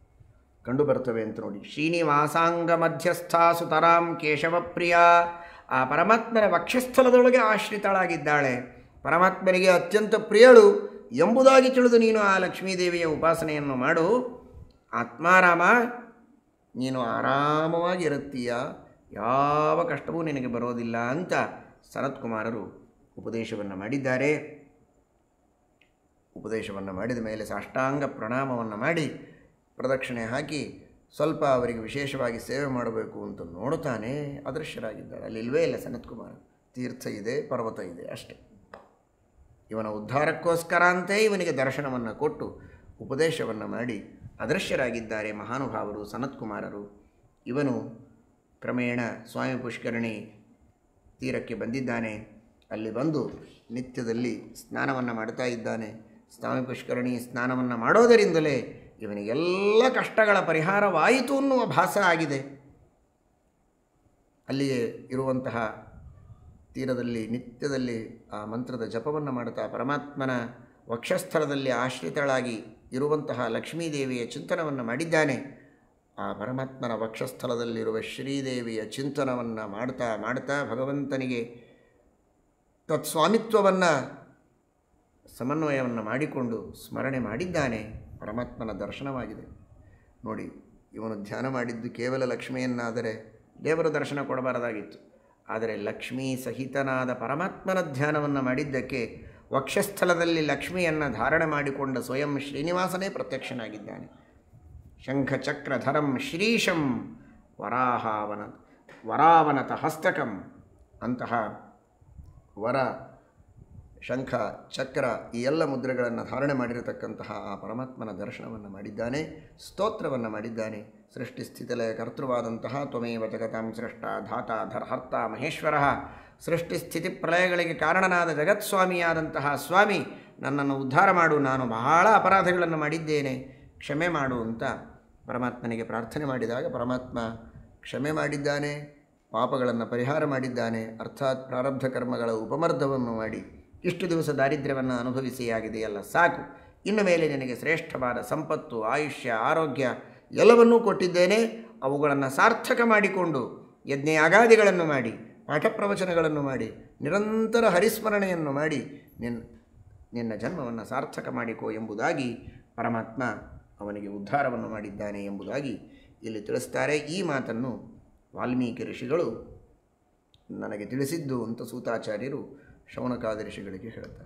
S1: ಕಂಡುಬರ್ತವೆ ಅಂತ ನೋಡಿ. ಶ್ರೀನಿವಾಸಾಂಗ ಮಧ್ಯಸ್ಥ ಸುತರಾಂ ಕೇಶವಪ್ರಿಯ ಆ ಪರಮಾತ್ಮನ ವಕ್ಷಸ್ಥಲದೊಳಗೆ ಆಶ್ರಿತಳಾಗಿದ್ದಾಳೆ. ಪರಮಾತ್ಮನಿಗೆ ಅತ್ಯಂತ ಪ್ರಿಯಳು ಎಂಬುದಾಗಿ ತಿಳಿದು ನೀನು ಆ ಲಕ್ಷ್ಮೀದೇವಿಯ ಉಪಾಸನೆಯನ್ನು ಮಾಡು. ಆತ್ಮಾರಾಮ, ನೀನು ಆರಾಮವಾಗಿರುತ್ತೀಯ, ಯಾವ ಕಷ್ಟವೂ ನಿನಗೆ ಬರೋದಿಲ್ಲ ಅಂತ ಸನತ್ಕುಮಾರರು ಉಪದೇಶವನ್ನು ಮಾಡಿದ್ದಾರೆ. ಉಪದೇಶವನ್ನು ಮಾಡಿದ ಮೇಲೆ ಸಾಷ್ಟಾಂಗ ಪ್ರಣಾಮವನ್ನು ಮಾಡಿ ಪ್ರದಕ್ಷಿಣೆ ಹಾಕಿ ಸ್ವಲ್ಪ ಅವರಿಗೆ ವಿಶೇಷವಾಗಿ ಸೇವೆ ಮಾಡಬೇಕು ಅಂತ ನೋಡುತ್ತಾನೆ. ಅದೃಶ್ಯರಾಗಿದ್ದಾರೆ. ಅಲ್ಲಿ ಇಲ್ವೇ ಇಲ್ಲ ಸನತ್ಕುಮಾರ. ತೀರ್ಥ ಇದೆ, ಪರ್ವತ ಇದೆ, ಅಷ್ಟೇ. ಇವನ ಉದ್ಧಾರಕ್ಕೋಸ್ಕರ ಅಂತೇ ಇವನಿಗೆ ದರ್ಶನವನ್ನು ಕೊಟ್ಟು ಉಪದೇಶವನ್ನು ಮಾಡಿ ಅದೃಶ್ಯರಾಗಿದ್ದಾರೆ ಮಹಾನುಭಾವರು ಸನತ್ಕುಮಾರರು. ಇವನು ಕ್ರಮೇಣ ಸ್ವಾಮಿ ಪುಷ್ಕರಣಿ ತೀರಕ್ಕೆ ಬಂದಿದ್ದಾನೆ. ಅಲ್ಲಿ ಬಂದು ನಿತ್ಯದಲ್ಲಿ ಸ್ನಾನವನ್ನು ಮಾಡ್ತಾ ಇದ್ದಾನೆ. ಸ್ವಾಮಿ ಪುಷ್ಕರಣಿ ಸ್ನಾನವನ್ನು ಮಾಡೋದರಿಂದಲೇ ಇವನಿಗೆಲ್ಲ ಕಷ್ಟಗಳ ಪರಿಹಾರವಾಯಿತು ಅನ್ನುವ ಭಾಸ ಆಗಿದೆ. ಅಲ್ಲಿಯೇ ಇರುವಂತಹ ತೀರದಲ್ಲಿ ನಿತ್ಯದಲ್ಲಿ ಆ ಮಂತ್ರದ ಜಪವನ್ನು ಮಾಡುತ್ತಾ ಪರಮಾತ್ಮನ ವಕ್ಷಸ್ಥಳದಲ್ಲಿ ಆಶ್ರಿತಳಾಗಿ ಇರುವಂತಹ ಲಕ್ಷ್ಮೀದೇವಿಯ ಚಿಂತನವನ್ನು ಮಾಡಿದ್ದಾನೆ. ಆ ಪರಮಾತ್ಮನ ವಕ್ಷಸ್ಥಳದಲ್ಲಿರುವ ಶ್ರೀದೇವಿಯ ಚಿಂತನವನ್ನು ಮಾಡ್ತಾ ಮಾಡ್ತಾ ಭಗವಂತನಿಗೆ ತತ್ಸ್ವಾಮಿತ್ವವನ್ನು ಸಮನ್ವಯವನ್ನು ಮಾಡಿಕೊಂಡು ಸ್ಮರಣೆ ಮಾಡಿದ್ದಾನೆ. ಪರಮಾತ್ಮನ ದರ್ಶನವಾಗಿದೆ. ನೋಡಿ, ಇವನು ಧ್ಯಾನ ಮಾಡಿದ್ದು ಕೇವಲ ಲಕ್ಷ್ಮಿಯನ್ನಾದರೆ ದೇವರ ದರ್ಶನ ಕೊಡಬಾರದಾಗಿತ್ತು. ಆದರೆ ಲಕ್ಷ್ಮೀ ಸಹಿತನಾದ ಪರಮಾತ್ಮನ ಧ್ಯಾನವನ್ನು ಮಾಡಿದ್ದಕ್ಕೆ ವಕ್ಷಸ್ಥಲದಲ್ಲಿ ಲಕ್ಷ್ಮಿಯನ್ನು ಧಾರಣೆ ಮಾಡಿಕೊಂಡ ಸ್ವಯಂ ಶ್ರೀನಿವಾಸನೇ ಪ್ರತ್ಯಕ್ಷನಾಗಿದ್ದಾನೆ. ಶಂಖಚಕ್ರಧರಂ ಶ್ರೀಶಂ ವರಾಹಾವನ ವರಾವನತ ಹಸ್ತಕಂ. ಅಂತಹ ವರ, ಶಂಖ, ಚಕ್ರ ಈ ಎಲ್ಲ ಮುದ್ರೆಗಳನ್ನು ಧಾರಣೆ ಮಾಡಿರತಕ್ಕಂತಹ ಆ ಪರಮಾತ್ಮನ ದರ್ಶನವನ್ನು ಮಾಡಿದ್ದಾನೆ. ಸ್ತೋತ್ರವನ್ನು ಮಾಡಿದ್ದಾನೆ. ಸೃಷ್ಟಿ ಸ್ಥಿತಿಲಯ ಕರ್ತೃವಾದಂತಹ ತ್ವಮೇವ ಜಗತಾಂ ಸೃಷ್ಟ ಧಾತ ಧರ್ ಹರ್ತ ಮಹೇಶ್ವರ. ಸೃಷ್ಟಿ ಸ್ಥಿತಿ ಪ್ರಳಯಗಳಿಗೆ ಕಾರಣನಾದ ಜಗತ್ಸ್ವಾಮಿಯಾದಂತಹ ಸ್ವಾಮಿ, ನನ್ನನ್ನು ಉದ್ಧಾರ ಮಾಡು, ನಾನು ಬಹಳ ಅಪರಾಧಗಳನ್ನು ಮಾಡಿದ್ದೇನೆ, ಕ್ಷಮೆ ಮಾಡು ಅಂತ ಪರಮಾತ್ಮನಿಗೆ ಪ್ರಾರ್ಥನೆ ಮಾಡಿದಾಗ ಪರಮಾತ್ಮ ಕ್ಷಮೆ ಮಾಡಿದ್ದಾನೆ, ಪಾಪಗಳನ್ನು ಪರಿಹಾರ ಮಾಡಿದ್ದಾನೆ. ಅರ್ಥಾತ್ ಪ್ರಾರಬ್ಧ ಕರ್ಮಗಳ ಉಪಮರ್ದವನ್ನು ಮಾಡಿ ಇಷ್ಟು ದಿವಸ ದಾರಿದ್ರ್ಯವನ್ನು ಅನುಭವಿಸಿಯಾಗಿದೆಯಲ್ಲ, ಸಾಕು, ಇನ್ನು ಮೇಲೆ ನಿನಗೆ ಶ್ರೇಷ್ಠವಾದ ಸಂಪತ್ತು, ಆಯುಷ್ಯ, ಆರೋಗ್ಯ ಎಲ್ಲವನ್ನೂ ಕೊಟ್ಟಿದ್ದೇನೆ. ಅವುಗಳನ್ನು ಸಾರ್ಥಕ ಮಾಡಿಕೊಂಡು ಯಜ್ಞಯಾಗಾದಿಗಳನ್ನು ಮಾಡಿ ಪಾಠ ಪ್ರವಚನಗಳನ್ನು ಮಾಡಿ ನಿರಂತರ ಹರಿಸ್ಮರಣೆಯನ್ನು ಮಾಡಿ ನಿನ್ನ ನಿನ್ನ ಜನ್ಮವನ್ನು ಸಾರ್ಥಕ ಮಾಡಿಕೋ ಎಂಬುದಾಗಿ ಪರಮಾತ್ಮ ಅವನಿಗೆ ಉದ್ಧಾರವನ್ನು ಮಾಡಿದ್ದಾನೆ ಎಂಬುದಾಗಿ ಇಲ್ಲಿ ತಿಳಿಸ್ತಾರೆ. ಈ ಮಾತನ್ನು ವಾಲ್ಮೀಕಿ ಋಷಿಗಳು ನನಗೆ ತಿಳಿಸಿದ್ದು ಅಂತ ಸೂತಾಚಾರ್ಯರು ಶೌನಕಾದಿ ಋಷಿಗಳಿಗೆ ಹೇಳ್ತಾರೆ.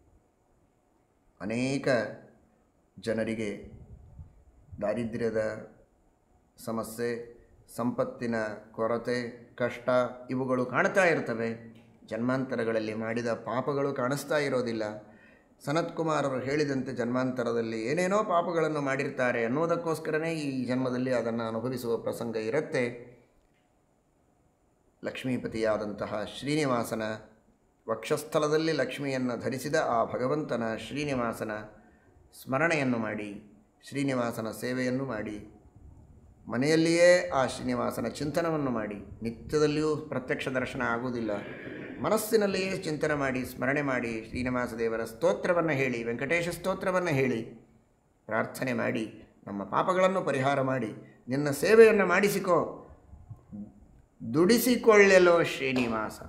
S1: ಅನೇಕ ಜನರಿಗೆ ದಾರಿದ್ರ್ಯದ ಸಮಸ್ಯೆ, ಸಂಪತ್ತಿನ ಕೊರತೆ, ಕಷ್ಟ ಇವುಗಳು ಕಾಣ್ತಾ ಇರ್ತವೆ. ಜನ್ಮಾಂತರಗಳಲ್ಲಿ ಮಾಡಿದ ಪಾಪಗಳು ಕಾಣಿಸ್ತಾ ಇರೋದಿಲ್ಲ. ಸನತ್ಕುಮಾರರು ಹೇಳಿದಂತೆ ಜನ್ಮಾಂತರದಲ್ಲಿ ಏನೇನೋ ಪಾಪಗಳನ್ನು ಮಾಡಿರ್ತಾರೆ ಅನ್ನೋದಕ್ಕೋಸ್ಕರನೇ ಈ ಜನ್ಮದಲ್ಲಿ ಅದನ್ನು ಅನುಭವಿಸುವ ಪ್ರಸಂಗ ಇರುತ್ತೆ. ಲಕ್ಷ್ಮೀಪತಿಯಾದಂತಹ ಶ್ರೀನಿವಾಸನ ವಕ್ಷಸ್ಥಲದಲ್ಲಿ ಲಕ್ಷ್ಮಿಯನ್ನು ಧರಿಸಿದ ಆ ಭಗವಂತನ ಶ್ರೀನಿವಾಸನ ಸ್ಮರಣೆಯನ್ನು ಮಾಡಿ, ಶ್ರೀನಿವಾಸನ ಸೇವೆಯನ್ನು ಮಾಡಿ, ಮನೆಯಲ್ಲಿಯೇ ಆ ಶ್ರೀನಿವಾಸನ ಚಿಂತನವನ್ನು ಮಾಡಿ, ನಿತ್ಯದಲ್ಲಿಯೂ ಪ್ರತ್ಯಕ್ಷ ದರ್ಶನ ಆಗುವುದಿಲ್ಲ, ಮನಸ್ಸಿನಲ್ಲಿಯೇ ಚಿಂತನೆ ಮಾಡಿ, ಸ್ಮರಣೆ ಮಾಡಿ, ಶ್ರೀನಿವಾಸ ದೇವರ ಸ್ತೋತ್ರವನ್ನು ಹೇಳಿ, ವೆಂಕಟೇಶ ಸ್ತೋತ್ರವನ್ನು ಹೇಳಿ ಪ್ರಾರ್ಥನೆ ಮಾಡಿ ನಮ್ಮ ಪಾಪಗಳನ್ನು ಪರಿಹಾರ ಮಾಡಿ ನಿನ್ನ ಸೇವೆಯನ್ನು ಮಾಡಿಸಿಕೋ, ದುಡಿಸಿಕೊಳ್ಳಲೋ ಶ್ರೀನಿವಾಸ.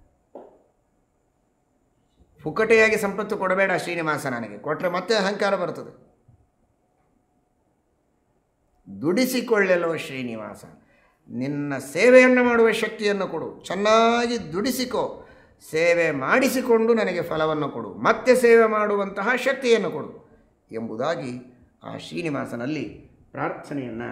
S1: ಪುಕ್ಕಟೆಯಾಗಿ ಸಂಪತ್ತು ಕೊಡಬೇಡ ಶ್ರೀನಿವಾಸ, ನನಗೆ ಕೊಟ್ಟರೆ ಮತ್ತೆ ಅಹಂಕಾರ ಬರ್ತದೆ. ದುಡಿಸಿಕೊಳ್ಳಲೋ ಶ್ರೀನಿವಾಸ, ನಿನ್ನ ಸೇವೆಯನ್ನು ಮಾಡುವ ಶಕ್ತಿಯನ್ನು ಕೊಡು, ಚೆನ್ನಾಗಿ ದುಡಿಸಿಕೋ, ಸೇವೆ ಮಾಡಿಸಿಕೊಂಡು ನನಗೆ ಫಲವನ್ನು ಕೊಡು, ಮತ್ತೆ ಸೇವೆ ಮಾಡುವಂತಹ ಶಕ್ತಿಯನ್ನು ಕೊಡು ಎಂಬುದಾಗಿ ಆ ಶ್ರೀನಿವಾಸನಲ್ಲಿ ಪ್ರಾರ್ಥನೆಯನ್ನು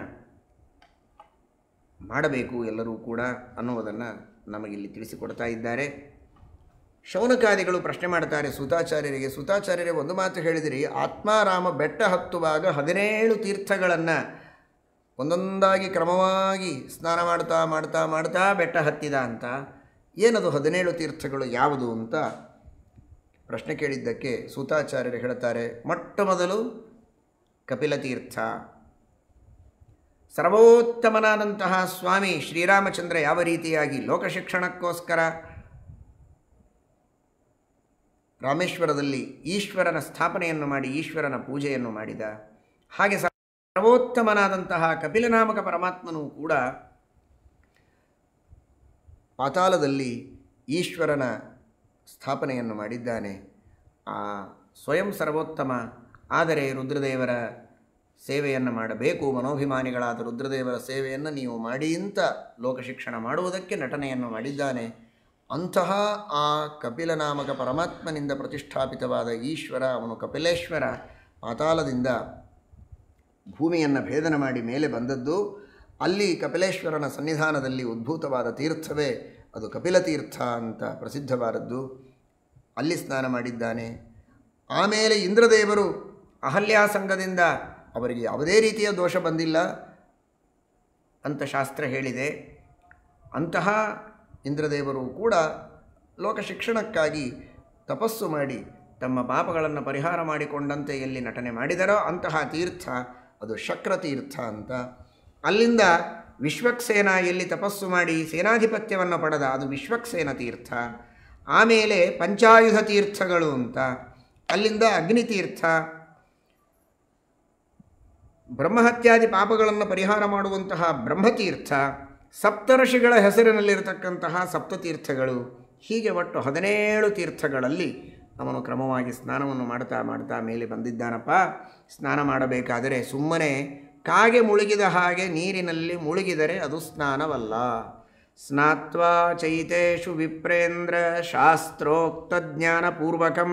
S1: ಮಾಡಬೇಕು ಎಲ್ಲರೂ ಕೂಡ ಅನ್ನುವುದನ್ನು ನಮಗಿಲ್ಲಿ ತಿಳಿಸಿಕೊಡ್ತಾ ಇದ್ದಾರೆ. ಶೌನಕಾದಿಗಳು ಪ್ರಶ್ನೆ ಮಾಡ್ತಾರೆ ಸೂತಾಚಾರ್ಯರಿಗೆ. ಸೂತಾಚಾರ್ಯರೇ, ಒಂದು ಮಾತು ಹೇಳಿದಿರಿ, ಆತ್ಮಾರಾಮ ಬೆಟ್ಟ ಹತ್ತುವಾಗ ಹದಿನೇಳು ತೀರ್ಥಗಳನ್ನು ಒಂದೊಂದಾಗಿ ಕ್ರಮವಾಗಿ ಸ್ನಾನ ಮಾಡ್ತಾ ಮಾಡ್ತಾ ಮಾಡ್ತಾ ಬೆಟ್ಟ ಹತ್ತಿದ ಅಂತ. ಏನದು ಹದಿನೇಳು ತೀರ್ಥಗಳು ಯಾವುದು ಅಂತ ಪ್ರಶ್ನೆ ಕೇಳಿದ್ದಕ್ಕೆ ಸೂತಾಚಾರ್ಯರು ಹೇಳ್ತಾರೆ, ಮೊಟ್ಟ ಮೊದಲು ಕಪಿಲತೀರ್ಥ. ಸರ್ವೋತ್ತಮನಾದಂತಹ ಸ್ವಾಮಿ ಶ್ರೀರಾಮಚಂದ್ರ ಯಾವ ರೀತಿಯಾಗಿ ಲೋಕಶಿಕ್ಷಣಕ್ಕೋಸ್ಕರ ರಾಮೇಶ್ವರದಲ್ಲಿ ಈಶ್ವರನ ಸ್ಥಾಪನೆಯನ್ನು ಮಾಡಿ ಈಶ್ವರನ ಪೂಜೆಯನ್ನು ಮಾಡಿದ, ಹಾಗೆ ಸರ್ವೋತ್ತಮನಾದಂತಹ ಕಪಿಲನಾಮಕ ಪರಮಾತ್ಮನೂ ಕೂಡ ಪಾತಾಳದಲ್ಲಿ ಈಶ್ವರನ ಸ್ಥಾಪನೆಯನ್ನು ಮಾಡಿದ್ದಾನೆ. ಆ ಸ್ವಯಂ ಸರ್ವೋತ್ತಮ ಆದರೆ ರುದ್ರದೇವರ ಸೇವೆಯನ್ನು ಮಾಡಬೇಕು, ಮನೋಭಿಮಾನಿಗಳಾದ ರುದ್ರದೇವರ ಸೇವೆಯನ್ನು ನೀವು ಮಾಡಿ ಅಂತ ಲೋಕಶಿಕ್ಷಣ ಮಾಡುವುದಕ್ಕೆ ನಟನೆಯನ್ನು ಮಾಡಿದ್ದಾನೆ. ಅಂತಹ ಆ ಕಪಿಲನಾಮಕ ಪರಮಾತ್ಮನಿಂದ ಪ್ರತಿಷ್ಠಾಪಿತವಾದ ಈಶ್ವರ, ಅವನು ಕಪಿಲೇಶ್ವರ, ಪಾತಾಳದಿಂದ ಭೂಮಿಯನ್ನು ಭೇದನ ಮಾಡಿ ಮೇಲೆ ಬಂದದ್ದು. ಅಲ್ಲಿ ಕಪಿಲೇಶ್ವರನ ಸನ್ನಿಧಾನದಲ್ಲಿ ಉದ್ಭೂತವಾದ ತೀರ್ಥವೇ ಅದು ಕಪಿಲತೀರ್ಥ ಅಂತ ಪ್ರಸಿದ್ಧವಾದದ್ದು. ಅಲ್ಲಿ ಸ್ನಾನ ಮಾಡಿದ್ದಾನೆ. ಆಮೇಲೆ ಇಂದ್ರದೇವರು ಅಹಲ್ಯಾಸಂಗದಿಂದ ಅವರಿಗೆ ಯಾವುದೇ ರೀತಿಯ ದೋಷ ಬಂದಿಲ್ಲ ಅಂತ ಶಾಸ್ತ್ರ ಹೇಳಿದೆ. ಅಂತಹ ಇಂದ್ರದೇವರು ಕೂಡ ಲೋಕಶಿಕ್ಷಣಕ್ಕಾಗಿ ತಪಸ್ಸು ಮಾಡಿ ತಮ್ಮ ಪಾಪಗಳನ್ನು ಪರಿಹಾರ ಮಾಡಿಕೊಂಡಂತೆ ಎಲ್ಲಿ ನಟನೆ ಮಾಡಿದರೋ ಅಂತಹ ತೀರ್ಥ ಅದು ಶಕ್ರತೀರ್ಥ ಅಂತ. ಅಲ್ಲಿಂದ ವಿಶ್ವಕ್ಸೇನ ಎಲ್ಲಿ ತಪಸ್ಸು ಮಾಡಿ ಸೇನಾಧಿಪತ್ಯವನ್ನು ಪಡೆದ ಅದು ವಿಶ್ವಕ್ಸೇನ ತೀರ್ಥ. ಆಮೇಲೆ ಪಂಚಾಯುಧ ತೀರ್ಥಗಳು ಅಂತ, ಅಲ್ಲಿಂದ ಅಗ್ನಿತೀರ್ಥ. ಬ್ರಹ್ಮಹತ್ಯಾದಿ ಪಾಪಗಳನ್ನು ಪರಿಹಾರ ಮಾಡುವಂತಹ ಬ್ರಹ್ಮತೀರ್ಥ, ಸಪ್ತರ್ಷಿಗಳ ಹೆಸರಿನಲ್ಲಿರತಕ್ಕಂತಹ ಸಪ್ತತೀರ್ಥಗಳು. ಹೀಗೆ ಒಟ್ಟು ಹದಿನೇಳು ತೀರ್ಥಗಳಲ್ಲಿ ಅವನು ಕ್ರಮವಾಗಿ ಸ್ನಾನವನ್ನು ಮಾಡ್ತಾ ಮಾಡ್ತಾ ಮೇಲೆ ಬಂದಿದ್ದಾನಪ್ಪ. ಸ್ನಾನ ಮಾಡಬೇಕಾದರೆ ಸುಮ್ಮನೆ ಕಾಗೆ ಮುಳುಗಿದ ಹಾಗೆ ನೀರಿನಲ್ಲಿ ಮುಳುಗಿದರೆ ಅದು ಸ್ನಾನವಲ್ಲ. ಸ್ನಾತ್ವಾ ಚೈತೇಷು ವಿಪ್ರೇಂದ್ರ ಶಾಸ್ತ್ರೋಕ್ತ ಜ್ಞಾನಪೂರ್ವಕಂ.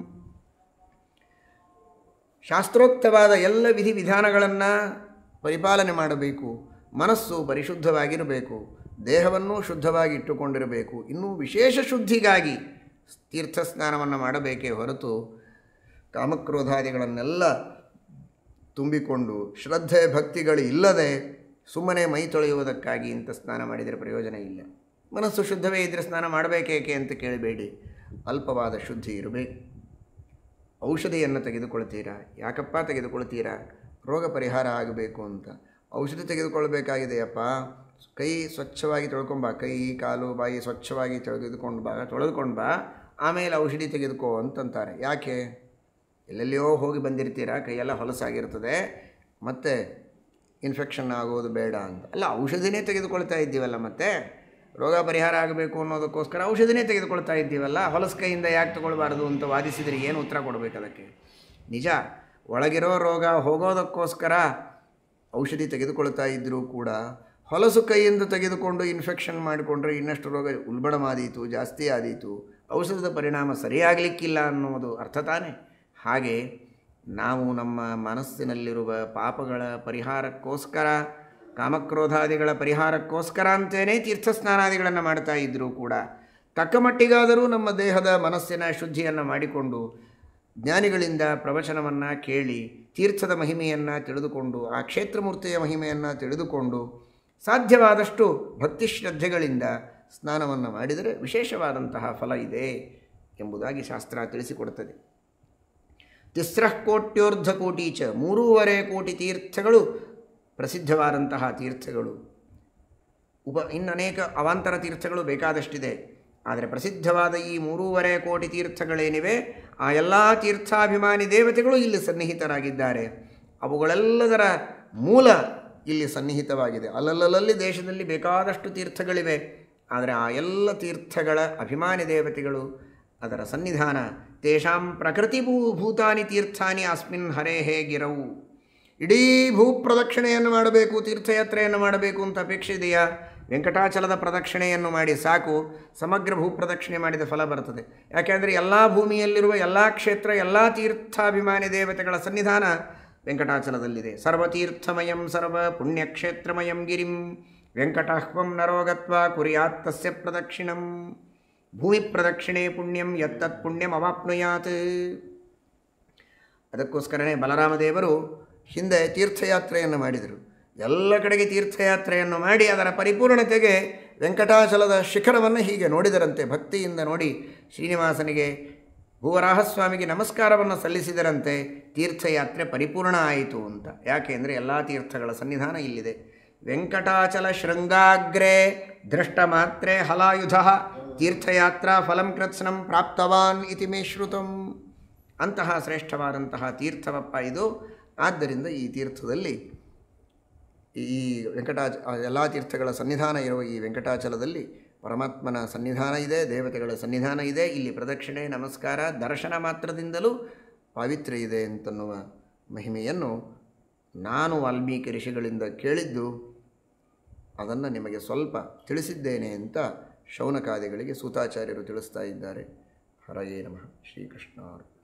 S1: ಶಾಸ್ತ್ರೋಕ್ತವಾದ ಎಲ್ಲ ವಿಧಿವಿಧಾನಗಳನ್ನು ಪರಿಪಾಲನೆ ಮಾಡಬೇಕು. ಮನಸ್ಸು ಪರಿಶುದ್ಧವಾಗಿರಬೇಕು, ದೇಹವನ್ನು ಶುದ್ಧವಾಗಿ ಇಟ್ಟುಕೊಂಡಿರಬೇಕು. ಇನ್ನೂ ವಿಶೇಷ ಶುದ್ಧಿಗಾಗಿ ತೀರ್ಥ ಸ್ನಾನವನ್ನು ಮಾಡಬೇಕೇ ಹೊರತು ಕಾಮಕ್ರೋಧಾದಿಗಳನ್ನೆಲ್ಲ ತುಂಬಿಕೊಂಡು ಶ್ರದ್ಧೆ ಭಕ್ತಿಗಳು ಇಲ್ಲದೆ ಸುಮ್ಮನೆ ಮೈ ತೊಳೆಯುವುದಕ್ಕಾಗಿ ಇಂಥ ಸ್ನಾನ ಮಾಡಿದರೆ ಪ್ರಯೋಜನ ಇಲ್ಲ. ಮನಸ್ಸು ಶುದ್ಧವೇ ಇದ್ದರೆ ಸ್ನಾನ ಮಾಡಬೇಕೇಕೆ ಅಂತ ಕೇಳಬೇಡಿ. ಅಲ್ಪವಾದ ಶುದ್ಧಿ ಇರಬೇಕು. ಔಷಧಿಯನ್ನು ತೆಗೆದುಕೊಳ್ತೀರಾ, ಯಾಕಪ್ಪ ತೆಗೆದುಕೊಳ್ತೀರಾ? ರೋಗ ಪರಿಹಾರ ಆಗಬೇಕು ಅಂತ. ಔಷಧಿ ತೆಗೆದುಕೊಳ್ಬೇಕಾಗಿದೆಯಪ್ಪ, ಕೈ ಸ್ವಚ್ಛವಾಗಿ ತೊಳ್ಕೊಂಬ, ಕೈ ಕಾಲು ಬಾಯಿ ಸ್ವಚ್ಛವಾಗಿ ತೆಗೆದುಕೊಂಡು ಬಾ, ತೊಳೆದುಕೊಂಡು ಬಾ, ಆಮೇಲೆ ಔಷಧಿ ತೆಗೆದುಕೋ ಅಂತಂತಾರೆ. ಯಾಕೆ? ಎಲ್ಲೆಲ್ಲಿಯೋ ಹೋಗಿ ಬಂದಿರ್ತೀರಾ, ಕೈಯೆಲ್ಲ ಹೊಲಸಾಗಿರ್ತದೆ, ಮತ್ತು ಇನ್ಫೆಕ್ಷನ್ ಆಗೋದು ಬೇಡ ಅಂತ. ಅಲ್ಲ, ಔಷಧಿನೇ ತೆಗೆದುಕೊಳ್ತಾ ಇದ್ದೀವಲ್ಲ, ಮತ್ತು ರೋಗ ಪರಿಹಾರ ಆಗಬೇಕು ಅನ್ನೋದಕ್ಕೋಸ್ಕರ ಔಷಧಿನೇ ತೆಗೆದುಕೊಳ್ತಾ ಇದ್ದೀವಲ್ಲ, ಹೊಲಸು ಕೈಯಿಂದ ಯಾಕೆ ತಗೊಳ್ಬಾರ್ದು ಅಂತ ವಾದಿಸಿದರೆ ಏನು ಉತ್ತರ ಕೊಡಬೇಕು ಅದಕ್ಕೆ? ನಿಜ, ಒಳಗಿರೋ ರೋಗ ಹೋಗೋದಕ್ಕೋಸ್ಕರ ಔಷಧಿ ತೆಗೆದುಕೊಳ್ತಾ ಇದ್ದರೂ ಕೂಡ ಹೊಲಸು ಕೈಯಿಂದ ತೆಗೆದುಕೊಂಡು ಇನ್ಫೆಕ್ಷನ್ ಮಾಡಿಕೊಂಡ್ರೆ ಇನ್ನಷ್ಟು ರೋಗ ಉಲ್ಬಣ ಆದೀತು, ಜಾಸ್ತಿ ಆದೀತು, ಔಷಧದ ಪರಿಣಾಮ ಸರಿಯಾಗಲಿಕ್ಕಿಲ್ಲ ಅನ್ನೋದು ಅರ್ಥ ತಾನೇ. ಹಾಗೆ ನಾವು ನಮ್ಮ ಮನಸ್ಸಿನಲ್ಲಿರುವ ಪಾಪಗಳ ಪರಿಹಾರಕ್ಕೋಸ್ಕರ, ಕಾಮಕ್ರೋಧಾದಿಗಳ ಪರಿಹಾರಕ್ಕೋಸ್ಕರ ಅಂತೇನೆ ತೀರ್ಥ ಸ್ನಾನಾದಿಗಳನ್ನು ಮಾಡ್ತಾ ಇದ್ದರೂ ಕೂಡ ತಕ್ಕ ಮಟ್ಟಿಗಾದರೂ ನಮ್ಮ ದೇಹದ ಮನಸ್ಸಿನ ಶುದ್ಧಿಯನ್ನು ಮಾಡಿಕೊಂಡು ಜ್ಞಾನಿಗಳಿಂದ ಪ್ರವಚನವನ್ನು ಕೇಳಿ ತೀರ್ಥದ ಮಹಿಮೆಯನ್ನು ತಿಳಿದುಕೊಂಡು ಆ ಕ್ಷೇತ್ರಮೂರ್ತಿಯ ಮಹಿಮೆಯನ್ನು ತಿಳಿದುಕೊಂಡು ಸಾಧ್ಯವಾದಷ್ಟು ಭಕ್ತಿ ಶ್ರದ್ಧೆಗಳಿಂದ ಸ್ನಾನವನ್ನು ಮಾಡಿದರೆ ವಿಶೇಷವಾದಂತಹ ಫಲ ಇದೆ ಎಂಬುದಾಗಿ ಶಾಸ್ತ್ರ ತಿಳಿಸಿಕೊಡುತ್ತದೆ. ತಿಸ್ರಃ ಕೋಟ್ಯೋರ್ಧ ಕೋಟೀಚ, ಮೂರೂವರೆ ಕೋಟಿ ತೀರ್ಥಗಳು ಪ್ರಸಿದ್ಧವಾದಂತಹ ತೀರ್ಥಗಳು. ಉಪ ಇನ್ನನೇಕ ಅವಾಂತರ ತೀರ್ಥಗಳು ಬೇಕಾದಷ್ಟಿದೆ. ಆದರೆ ಪ್ರಸಿದ್ಧವಾದ ಈ ಮೂರೂವರೆ ಕೋಟಿ ತೀರ್ಥಗಳೇನಿವೆ ಆ ಎಲ್ಲ ತೀರ್ಥಾಭಿಮಾನಿ ದೇವತೆಗಳು ಇಲ್ಲಿ ಸನ್ನಿಹಿತರಾಗಿದ್ದಾರೆ. ಅವುಗಳೆಲ್ಲದರ ಮೂಲ ಇಲ್ಲಿ ಸನ್ನಿಹಿತವಾಗಿದೆ. ಅಲ್ಲಲ್ಲಲ್ಲಿ ದೇಶದಲ್ಲಿ ಬೇಕಾದಷ್ಟು ತೀರ್ಥಗಳಿವೆ. ಆದರೆ ಆ ಎಲ್ಲ ತೀರ್ಥಗಳ ಅಭಿಮಾನಿ ದೇವತೆಗಳು, ಅದರ ಸನ್ನಿಧಾನ. ತೇಷಾಂ ಪ್ರಕೃತಿಭೂ ಭೂತಾನಿ ತೀರ್ಥಾನಿ ಅಸ್ಮಿನ್ ಹರೇಹೇ ಗಿರವು. ಇಡೀ ಭೂ ಪ್ರದಕ್ಷಿಣೆಯನ್ನು ಮಾಡಬೇಕು, ತೀರ್ಥಯಾತ್ರೆಯನ್ನು ಮಾಡಬೇಕು ಅಂತ ಅಪೇಕ್ಷೆ ಇದೆಯಾ? ವೆಂಕಟಾಚಲದ ಪ್ರದಕ್ಷಿಣೆಯನ್ನು ಮಾಡಿ ಸಾಕು, ಸಮಗ್ರ ಭೂ ಪ್ರದಕ್ಷಿಣೆ ಮಾಡಿದ ಫಲ ಬರ್ತದೆ. ಯಾಕೆಂದರೆ ಎಲ್ಲ ಭೂಮಿಯಲ್ಲಿರುವ ಎಲ್ಲ ಕ್ಷೇತ್ರ, ಎಲ್ಲ ತೀರ್ಥಾಭಿಮಾನಿ ದೇವತೆಗಳ ಸನ್ನಿಧಾನ ವೆಂಕಟಾಚಲದಲ್ಲಿದೆ. ಸರ್ವತೀರ್ಥಮಯಂ ಸರ್ವ ಪುಣ್ಯಕ್ಷೇತ್ರಮಯಂ ಗಿರಿಂ ವೆಂಕಟಾಹ್ವಂ ನರೋಗತ್ವ ಕುರ್ಯಾತ್ ತಸ್ಯ ಪ್ರದಕ್ಷಿಣಂ. ಭೂಮಿ ಪ್ರದಕ್ಷಿಣೆ ಪುಣ್ಯಂ ಯತ್ತತ್ ಪುಣ್ಯಂ ಅವಾಪ್ನುಯಾತ್. ಅದಕ್ಕೋಸ್ಕರನೇ ಬಲರಾಮದೇವರು ಹಿಂದೆ ತೀರ್ಥಯಾತ್ರೆಯನ್ನು ಮಾಡಿದರು. ಎಲ್ಲ ಕಡೆಗೆ ತೀರ್ಥಯಾತ್ರೆಯನ್ನು ಮಾಡಿ ಅದರ ಪರಿಪೂರ್ಣತೆಗೆ ವೆಂಕಟಾಚಲದ ಶಿಖರವನ್ನು ಹೀಗೆ ನೋಡಿದರಂತೆ. ಭಕ್ತಿಯಿಂದ ನೋಡಿ ಶ್ರೀನಿವಾಸನಿಗೆ, ಭೂವರಾಹಸ್ವಾಮಿಗೆ ನಮಸ್ಕಾರವನ್ನು ಸಲ್ಲಿಸಿದರಂತೆ. ತೀರ್ಥಯಾತ್ರೆ ಪರಿಪೂರ್ಣ ಆಯಿತು ಅಂತ. ಯಾಕೆ ಅಂದರೆ ಎಲ್ಲ ತೀರ್ಥಗಳ ಸನ್ನಿಧಾನ ಇಲ್ಲಿದೆ. ವೆಂಕಟಾಚಲ ಶೃಂಗಾಗ್ರೇ ದೃಷ್ಟ ಮಾತ್ರೇ ಹಲಾಯುಧ ತೀರ್ಥಯಾತ್ರಾ ಫಲಂ ಕೃತ್ಸ್ನಂ ಪ್ರಾಪ್ತವಾನ್ ಇತಿ ಮೇ ಶ್ರುತಂ. ಅಂತಹ ಶ್ರೇಷ್ಠವಾದಂತಹ ತೀರ್ಥವಪ್ಪ ಇದು. ಆದ್ದರಿಂದ ಈ ತೀರ್ಥದಲ್ಲಿ, ಈ ವೆಂಕಟಾಚ ಎಲ್ಲ ತೀರ್ಥಗಳ ಸನ್ನಿಧಾನ ಇರುವ ಈ ವೆಂಕಟಾಚಲದಲ್ಲಿ ಪರಮಾತ್ಮನ ಸನ್ನಿಧಾನ ಇದೆ, ದೇವತೆಗಳ ಸನ್ನಿಧಾನ ಇದೆ. ಇಲ್ಲಿ ಪ್ರದಕ್ಷಿಣೆ ನಮಸ್ಕಾರ ದರ್ಶನ ಮಾತ್ರದಿಂದಲೂ ಪಾವಿತ್ರ್ಯ ಇದೆ ಅಂತನ್ನುವ ಮಹಿಮೆಯನ್ನು ನಾನು ವಾಲ್ಮೀಕಿ ಋಷಿಗಳಿಂದ ಕೇಳಿದ್ದು, ಅದನ್ನು ನಿಮಗೆ ಸ್ವಲ್ಪ ತಿಳಿಸಿದ್ದೇನೆ ಅಂತ ಶೌನಕಾದಿಗಳಿಗೆ ಸೂತಾಚಾರ್ಯರು ತಿಳಿಸ್ತಾ ಇದ್ದಾರೆ. ಹರಯೇ ನಮಃ. ಶ್ರೀಕೃಷ್ಣ.